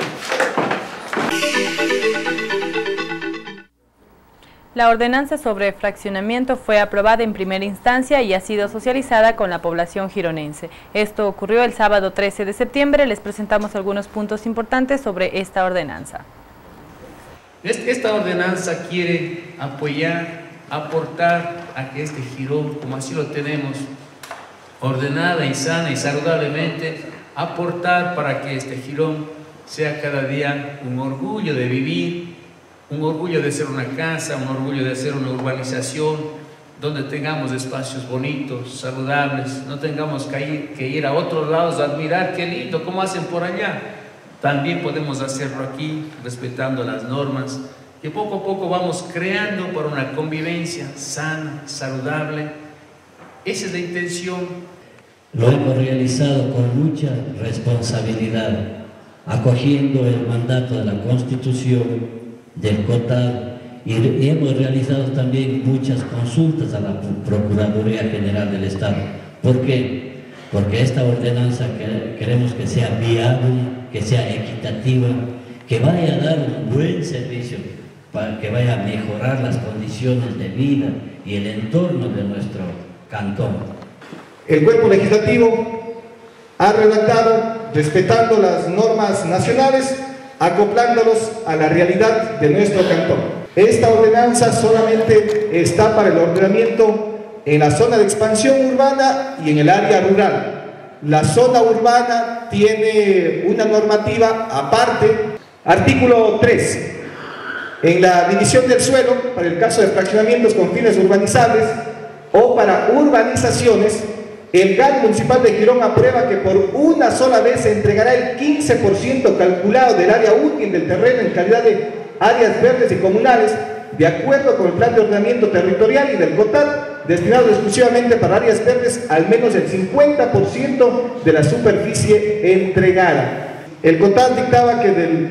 La ordenanza sobre fraccionamiento fue aprobada en primera instancia y ha sido socializada con la población gironense. Esto ocurrió el sábado trece de septiembre. Les presentamos algunos puntos importantes sobre esta ordenanza. Esta ordenanza quiere apoyar, aportar a que este Girón, como así lo tenemos, ordenada y sana y saludablemente, aportar para que este Girón sea cada día un orgullo de vivir, un orgullo de ser una casa, un orgullo de ser una urbanización, donde tengamos espacios bonitos, saludables, no tengamos que ir, que ir a otros lados a admirar qué lindo, cómo hacen por allá. También podemos hacerlo aquí, respetando las normas, que poco a poco vamos creando para una convivencia sana, saludable. Esa es la intención. Lo hemos realizado con mucha responsabilidad, acogiendo el mandato de la Constitución, del COTAD, y hemos realizado también muchas consultas a la Procuraduría General del Estado. ¿Por qué? Porque esta ordenanza queremos que sea viable, que sea equitativa, que vaya a dar un buen servicio, para que vaya a mejorar las condiciones de vida y el entorno de nuestro cantón. El cuerpo legislativo ha redactado respetando las normas nacionales, acoplándolos a la realidad de nuestro cantón. Esta ordenanza solamente está para el ordenamiento en la zona de expansión urbana y en el área rural. La zona urbana tiene una normativa aparte. Artículo tres. En la división del suelo, para el caso de fraccionamientos con fines urbanizables o para urbanizaciones, el G A D municipal de Girón aprueba que por una sola vez se entregará el quince por ciento calculado del área útil del terreno en calidad de áreas verdes y comunales, de acuerdo con el plan de ordenamiento territorial y del COTAD, destinado exclusivamente para áreas verdes, al menos el cincuenta por ciento de la superficie entregada. El COTAD dictaba que del,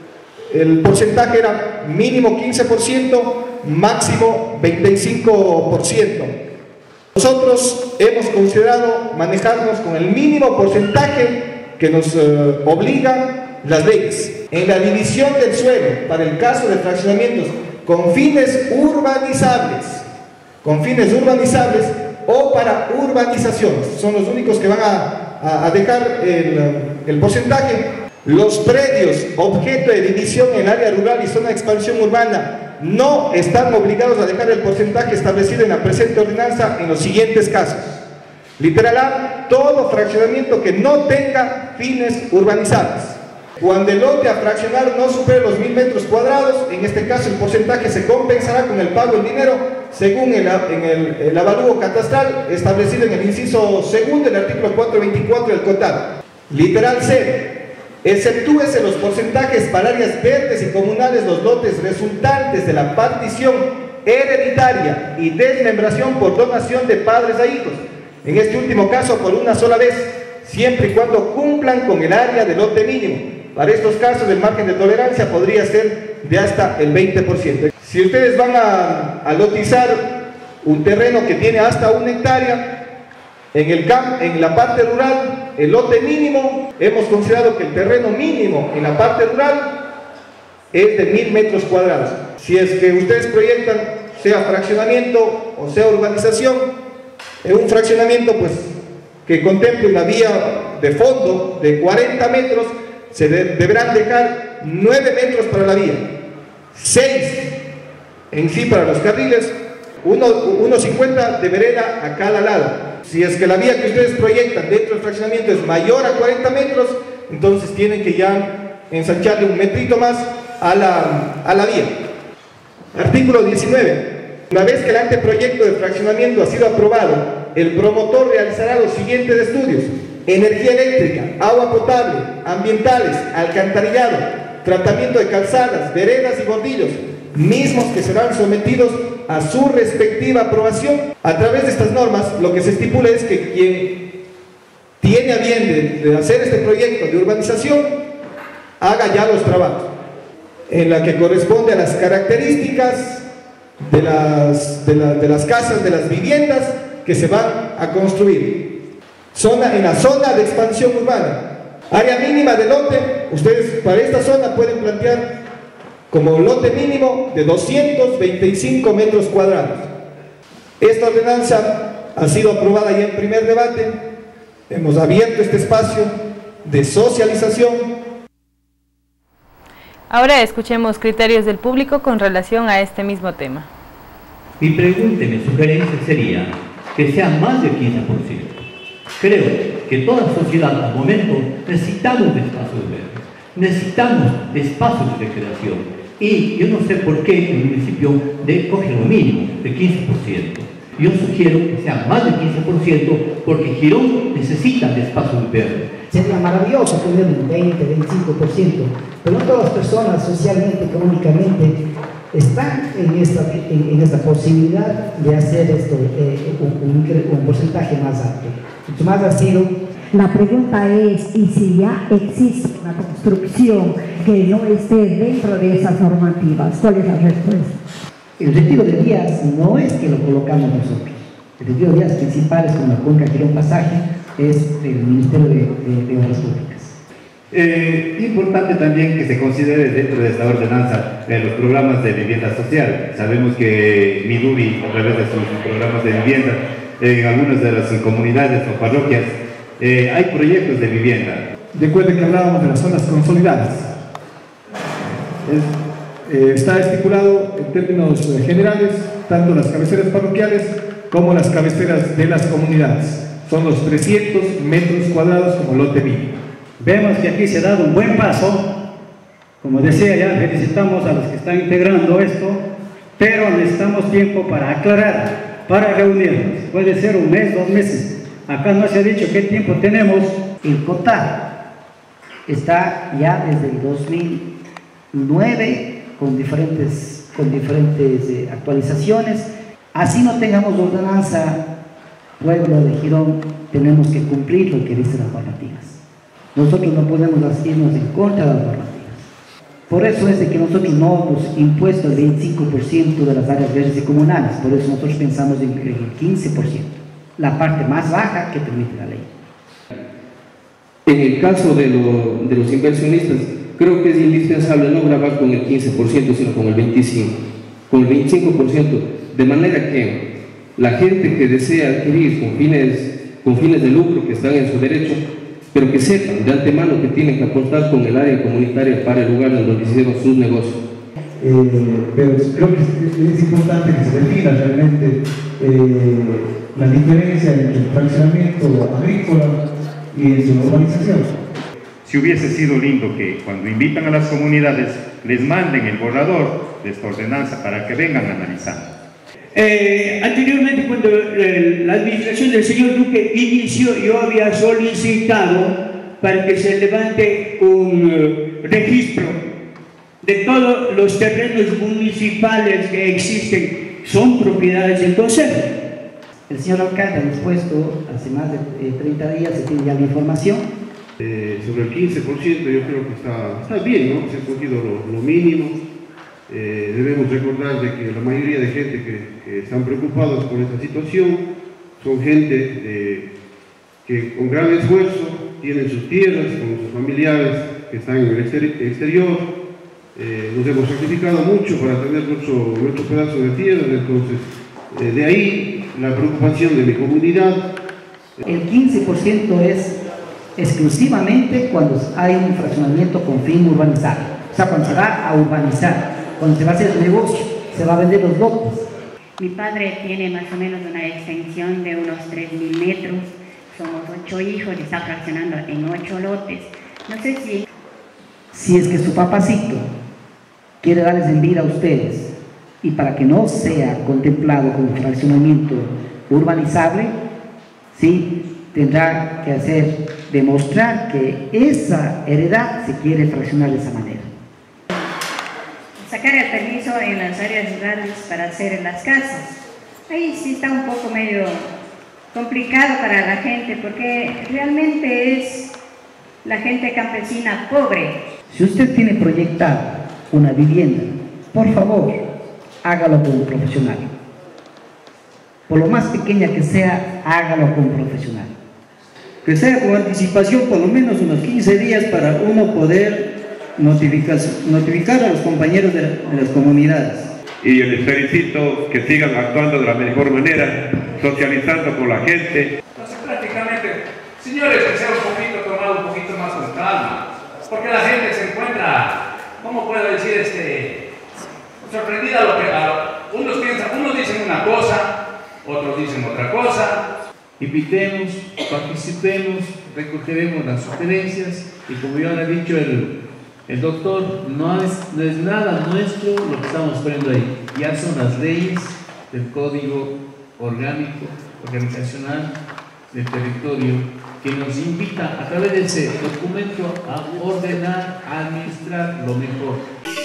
el porcentaje era mínimo quince por ciento, máximo veinticinco por ciento. Nosotros hemos considerado manejarnos con el mínimo porcentaje que nos eh, obligan las leyes. En la división del suelo, para el caso de fraccionamientos con fines urbanizables, con fines urbanizables o para urbanizaciones, son los únicos que van a, a, a dejar el, el porcentaje. Los predios objeto de división en área rural y zona de expansión urbana no están obligados a dejar el porcentaje establecido en la presente ordenanza en los siguientes casos. Literal A, todo fraccionamiento que no tenga fines urbanizables. Cuando el lote a fraccionar no supere los mil metros cuadrados, en este caso el porcentaje se compensará con el pago del dinero según el, en el, el avalúo catastral establecido en el inciso segundo del artículo cuatrocientos veinticuatro del COTAD. Literal C, exceptúese los porcentajes para áreas verdes y comunales los lotes resultantes de la partición hereditaria y desmembración por donación de padres a hijos, en este último caso por una sola vez, siempre y cuando cumplan con el área de lote mínimo. Para estos casos el margen de tolerancia podría ser de hasta el veinte por ciento. Si ustedes van a, a lotizar un terreno que tiene hasta una hectárea, en, el camp, en la parte rural, el lote mínimo, hemos considerado que el terreno mínimo en la parte rural es de mil metros cuadrados. Si es que ustedes proyectan, sea fraccionamiento o sea urbanización, en un fraccionamiento pues que contemple una vía de fondo de cuarenta metros, se de, deberán dejar nueve metros para la vía, seis en sí para los carriles, uno cincuenta de vereda a cada lado. Si es que la vía que ustedes proyectan dentro del fraccionamiento es mayor a cuarenta metros, entonces tienen que ya ensancharle un metrito más a la, a la vía. Artículo diecinueve. Una vez que el anteproyecto de fraccionamiento ha sido aprobado, el promotor realizará los siguientes estudios: energía eléctrica, agua potable, ambientales, alcantarillado, tratamiento de calzadas, veredas y bordillos, mismos que serán sometidos a su respectiva aprobación. A través de estas normas, lo que se estipula es que quien tiene a bien de, de hacer este proyecto de urbanización haga ya los trabajos en la que corresponde a las características de las, de, la, de las casas, de las viviendas que se van a construir. Zona, en la zona de expansión urbana, área mínima de lote, ustedes para esta zona pueden plantear como lote mínimo de doscientos veinticinco metros cuadrados. Esta ordenanza ha sido aprobada ya en primer debate, hemos abierto este espacio de socialización. Ahora escuchemos criterios del público con relación a este mismo tema. Mi pregunta, mi sugerencia sería que sea más del quince por ciento. Creo que toda sociedad al momento necesitamos de espacios verdes, necesitamos de espacios de recreación. Y yo no sé por qué el municipio de, coge lo mínimo, del quince por ciento. Yo sugiero que sea más del quince por ciento porque Girón necesita de espacios verdes. Sería maravilloso tener un veinte, veinticinco por ciento, pero no todas las personas socialmente, económicamente, están en esta, en, en esta posibilidad de hacer esto, eh, un, un, un porcentaje más alto. Mucho más ha sido. La pregunta es, ¿y si ya existe una construcción que no esté dentro de esas normativas? ¿Cuál es la respuesta? El retiro de vías no es que lo colocamos nosotros. El retiro de vías principales como la cuenca Girón Pasaje es del Ministerio de, de, de Obras Públicas. Eh, importante también que se considere dentro de esta ordenanza eh, los programas de vivienda social. Sabemos que Miduri, a través de sus programas de vivienda, eh, en algunas de las comunidades o parroquias, eh, hay proyectos de vivienda. Recuerden que hablábamos de las zonas consolidadas. Es, eh, está estipulado en términos eh, generales, tanto las cabeceras parroquiales como las cabeceras de las comunidades. son los trescientos metros cuadrados como lote mínimo. Vemos que aquí se ha dado un buen paso. Como decía ya, felicitamos a los que están integrando esto, pero necesitamos tiempo para aclarar, para reunirnos. Puede ser un mes, dos meses. Acá no se ha dicho qué tiempo tenemos. El COTAD está ya desde el dos mil nueve con diferentes, con diferentes eh, actualizaciones. Así no tengamos ordenanza, pueblo de Girón, tenemos que cumplir lo que dicen las normativas. Nosotros no podemos irnos en contra de las normativas. Por eso es de que nosotros no hemos impuesto el veinticinco por ciento de las áreas verdes y comunales, por eso nosotros pensamos en el quince por ciento, la parte más baja que permite la ley. En el caso de, lo, de los inversionistas, creo que es indispensable no grabar con el quince por ciento, sino con el veinticinco por ciento, con el veinticinco por ciento, de manera que la gente que desea adquirir con fines, con fines de lucro, que están en su derecho, pero que sepan de antemano que tienen que aportar con el área comunitaria para el lugar en donde hicieron sus negocios. Eh, pero creo que es, es importante que se defina realmente eh, la diferencia entre el fraccionamiento agrícola y en su urbanización. Si hubiese sido lindo que cuando invitan a las comunidades les manden el borrador de esta ordenanza para que vengan a analizar. Eh, anteriormente, cuando eh, la administración del señor Duque inició, yo había solicitado para que se levante un eh, registro de todos los terrenos municipales que existen, son propiedades del consejo. El señor alcalde ha dispuesto hace más de eh, treinta días, se tiene ya la información. Eh, sobre el quince por ciento yo creo que está, está bien, ¿no? Se ha cogido lo, lo mínimo. Eh, debemos recordar de que la mayoría de gente que, que están preocupados por esta situación son gente eh, que con gran esfuerzo tienen sus tierras, con sus familiares que están en el exterior. Eh, nos hemos sacrificado mucho para tener nuestro, nuestro pedazo de tierra, entonces eh, de ahí la preocupación de mi comunidad. El quince por ciento es exclusivamente cuando hay un fraccionamiento con fin urbanizado, o sea, cuando se va a urbanizar. Cuando se va a hacer el negocio, se va a vender los lotes. Mi padre tiene más o menos una extensión de unos tres mil metros. Somos ocho hijos y está fraccionando en ocho lotes. No sé si... Si es que su papacito quiere darles en vida a ustedes y para que no sea contemplado como fraccionamiento urbanizable, ¿sí? Tendrá que hacer, demostrar que esa heredad se quiere fraccionar de esa manera. Sacar el permiso en las áreas rurales para hacer en las casas. Ahí sí está un poco medio complicado para la gente porque realmente es la gente campesina pobre. Si usted tiene proyectada una vivienda, por favor, hágalo con un profesional. Por lo más pequeña que sea, hágalo con un profesional. Que sea con anticipación por lo menos unos quince días para uno poder Notificar, notificar a los compañeros de, de las comunidades. Y yo les felicito que sigan actuando de la mejor manera, socializando con la gente. Entonces prácticamente, señores, que sea un poquito tomado un poquito más con calma, porque la gente se encuentra, ¿cómo puedo decir? Este, sorprendida a lo que a, unos piensan, unos dicen una cosa, otros dicen otra cosa. Invitemos, participemos, recogeremos las sugerencias y como ya ha dicho el El doctor, no es, no es nada nuestro lo que estamos poniendo ahí, ya son las leyes del Código Orgánico, Organizacional del Territorio, que nos invita a través de ese documento a ordenar, a administrar lo mejor.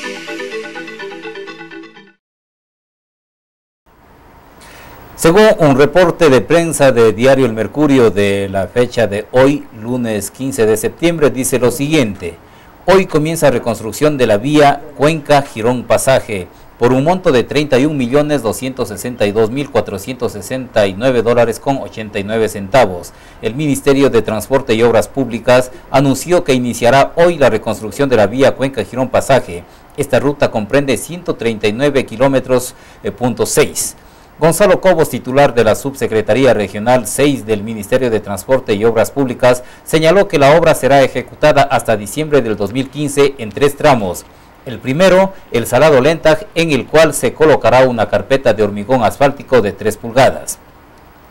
Según un reporte de prensa de Diario El Mercurio de la fecha de hoy, lunes quince de septiembre, dice lo siguiente. Hoy comienza reconstrucción de la vía Cuenca-Girón Pasaje por un monto de treinta y un millones doscientos sesenta y dos mil cuatrocientos sesenta y nueve dólares con ochenta y nueve centavos. El Ministerio de Transporte y Obras Públicas anunció que iniciará hoy la reconstrucción de la vía Cuenca-Girón Pasaje. Esta ruta comprende ciento treinta y nueve kilómetros eh, punto seis. Gonzalo Cobos, titular de la Subsecretaría Regional seis del Ministerio de Transporte y Obras Públicas, señaló que la obra será ejecutada hasta diciembre del dos mil quince en tres tramos. El primero, el Salado Lentag, en el cual se colocará una carpeta de hormigón asfáltico de tres pulgadas.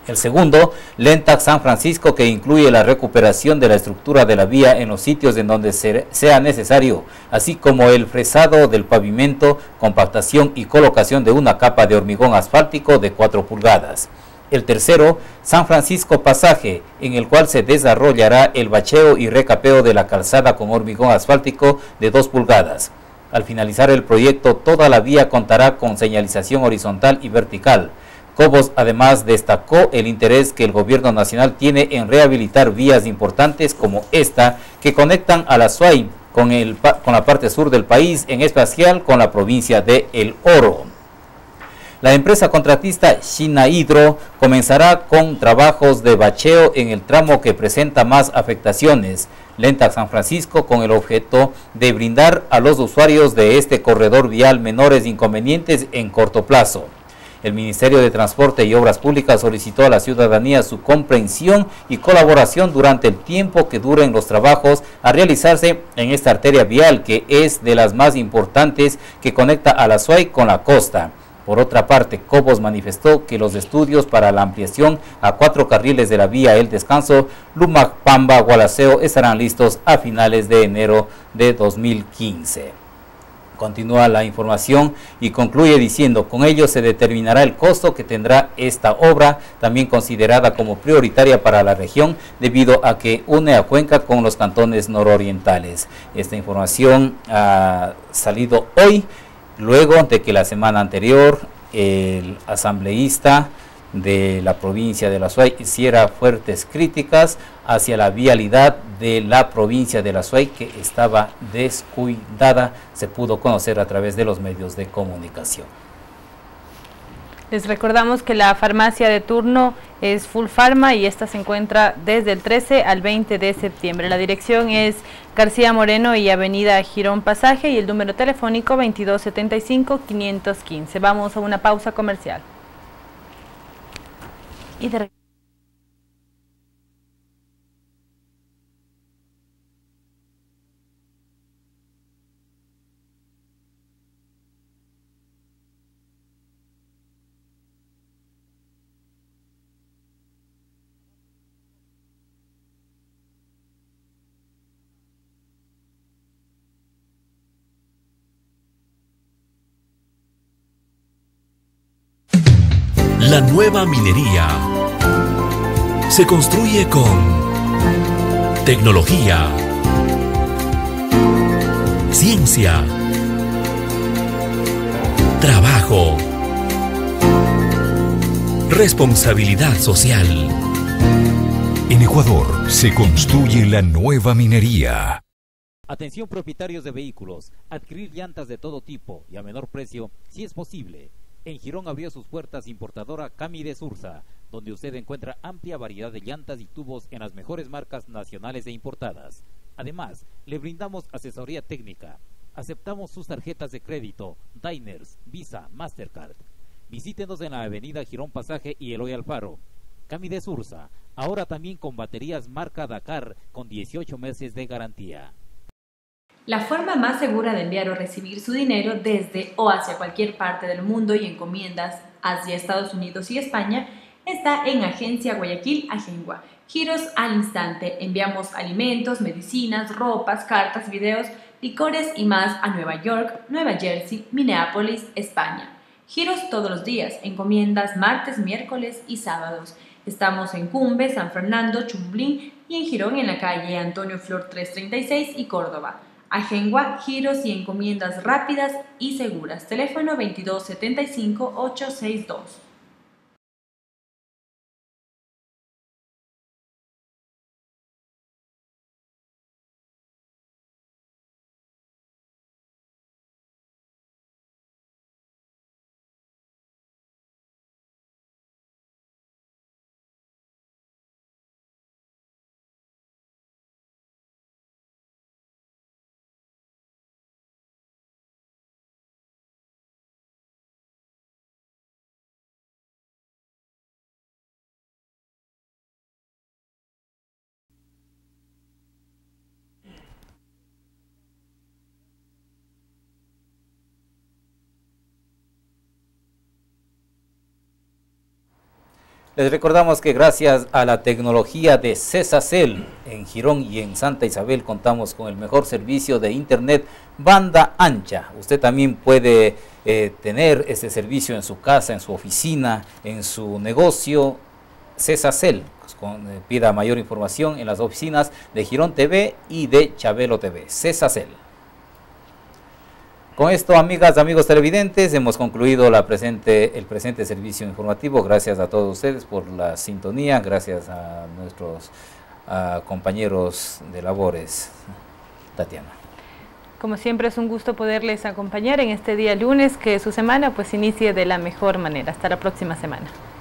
El segundo, Lentac San Francisco, que incluye la recuperación de la estructura de la vía en los sitios en donde sea necesario, así como el fresado del pavimento, compactación y colocación de una capa de hormigón asfáltico de cuatro pulgadas. El tercero, San Francisco Pasaje, en el cual se desarrollará el bacheo y recapeo de la calzada con hormigón asfáltico de dos pulgadas. Al finalizar el proyecto, toda la vía contará con señalización horizontal y vertical. Cobos además destacó el interés que el gobierno nacional tiene en rehabilitar vías importantes como esta, que conectan a la Azuay con, el, con la parte sur del país, en especial con la provincia de El Oro. La empresa contratista China Hidro comenzará con trabajos de bacheo en el tramo que presenta más afectaciones, Lentac San Francisco, con el objeto de brindar a los usuarios de este corredor vial menores inconvenientes en corto plazo. El Ministerio de Transporte y Obras Públicas solicitó a la ciudadanía su comprensión y colaboración durante el tiempo que duren los trabajos a realizarse en esta arteria vial, que es de las más importantes que conecta a la Azuay con la costa. Por otra parte, Cobos manifestó que los estudios para la ampliación a cuatro carriles de la vía El Descanso, Lumac, Pamba, Gualaceo estarán listos a finales de enero de dos mil quince. Continúa la información y concluye diciendo: con ello se determinará el costo que tendrá esta obra, también considerada como prioritaria para la región debido a que une a Cuenca con los cantones nororientales. Esta información ha salido hoy, luego de que la semana anterior el asambleísta de la provincia de la Azuay hiciera fuertes críticas hacia la vialidad de la provincia de la Azuay, que estaba descuidada, se pudo conocer a través de los medios de comunicación. Les recordamos que la farmacia de turno es Full Pharma y esta se encuentra desde el trece al veinte de septiembre. La dirección es García Moreno y Avenida Girón Pasaje y el número telefónico veintidós setenta y cinco, quinientos quince. Vamos a una pausa comercial. Y de La nueva minería se construye con tecnología, ciencia, trabajo, responsabilidad social. En Ecuador se construye la nueva minería. Atención propietarios de vehículos, adquirir llantas de todo tipo y a menor precio si es posible. En Girón abrió sus puertas importadora Camides Ursa, donde usted encuentra amplia variedad de llantas y tubos en las mejores marcas nacionales e importadas. Además, le brindamos asesoría técnica. Aceptamos sus tarjetas de crédito, Diners, Visa, Mastercard. Visítenos en la avenida Girón Pasaje y Eloy Alfaro. Camides Ursa, ahora también con baterías marca Dakar con dieciocho meses de garantía. La forma más segura de enviar o recibir su dinero desde o hacia cualquier parte del mundo y encomiendas hacia Estados Unidos y España está en Agencia Guayaquil Agengua. Giros al instante. Enviamos alimentos, medicinas, ropas, cartas, videos, licores y más a Nueva York, Nueva Jersey, Minneapolis, España. Giros todos los días. Encomiendas martes, miércoles y sábados. Estamos en Cumbe, San Fernando, Chumblín y en Girón en la calle Antonio Flor trescientos treinta y seis y Córdoba. Agengua, giros y encomiendas rápidas y seguras. Teléfono veintidós setenta y cinco, ochocientos sesenta y dos. Les recordamos que gracias a la tecnología de Cesacel en Girón y en Santa Isabel contamos con el mejor servicio de internet banda ancha. Usted también puede eh, tener este servicio en su casa, en su oficina, en su negocio. Cesacel, pues, con, eh, pida mayor información en las oficinas de Girón T V y de Chabelo T V. Cesacel. Con esto, amigas, amigos televidentes, hemos concluido la presente, el presente servicio informativo. Gracias a todos ustedes por la sintonía, gracias a nuestros a compañeros de labores. Tatiana. Como siempre es un gusto poderles acompañar en este día lunes, que su semana pues inicie de la mejor manera. Hasta la próxima semana.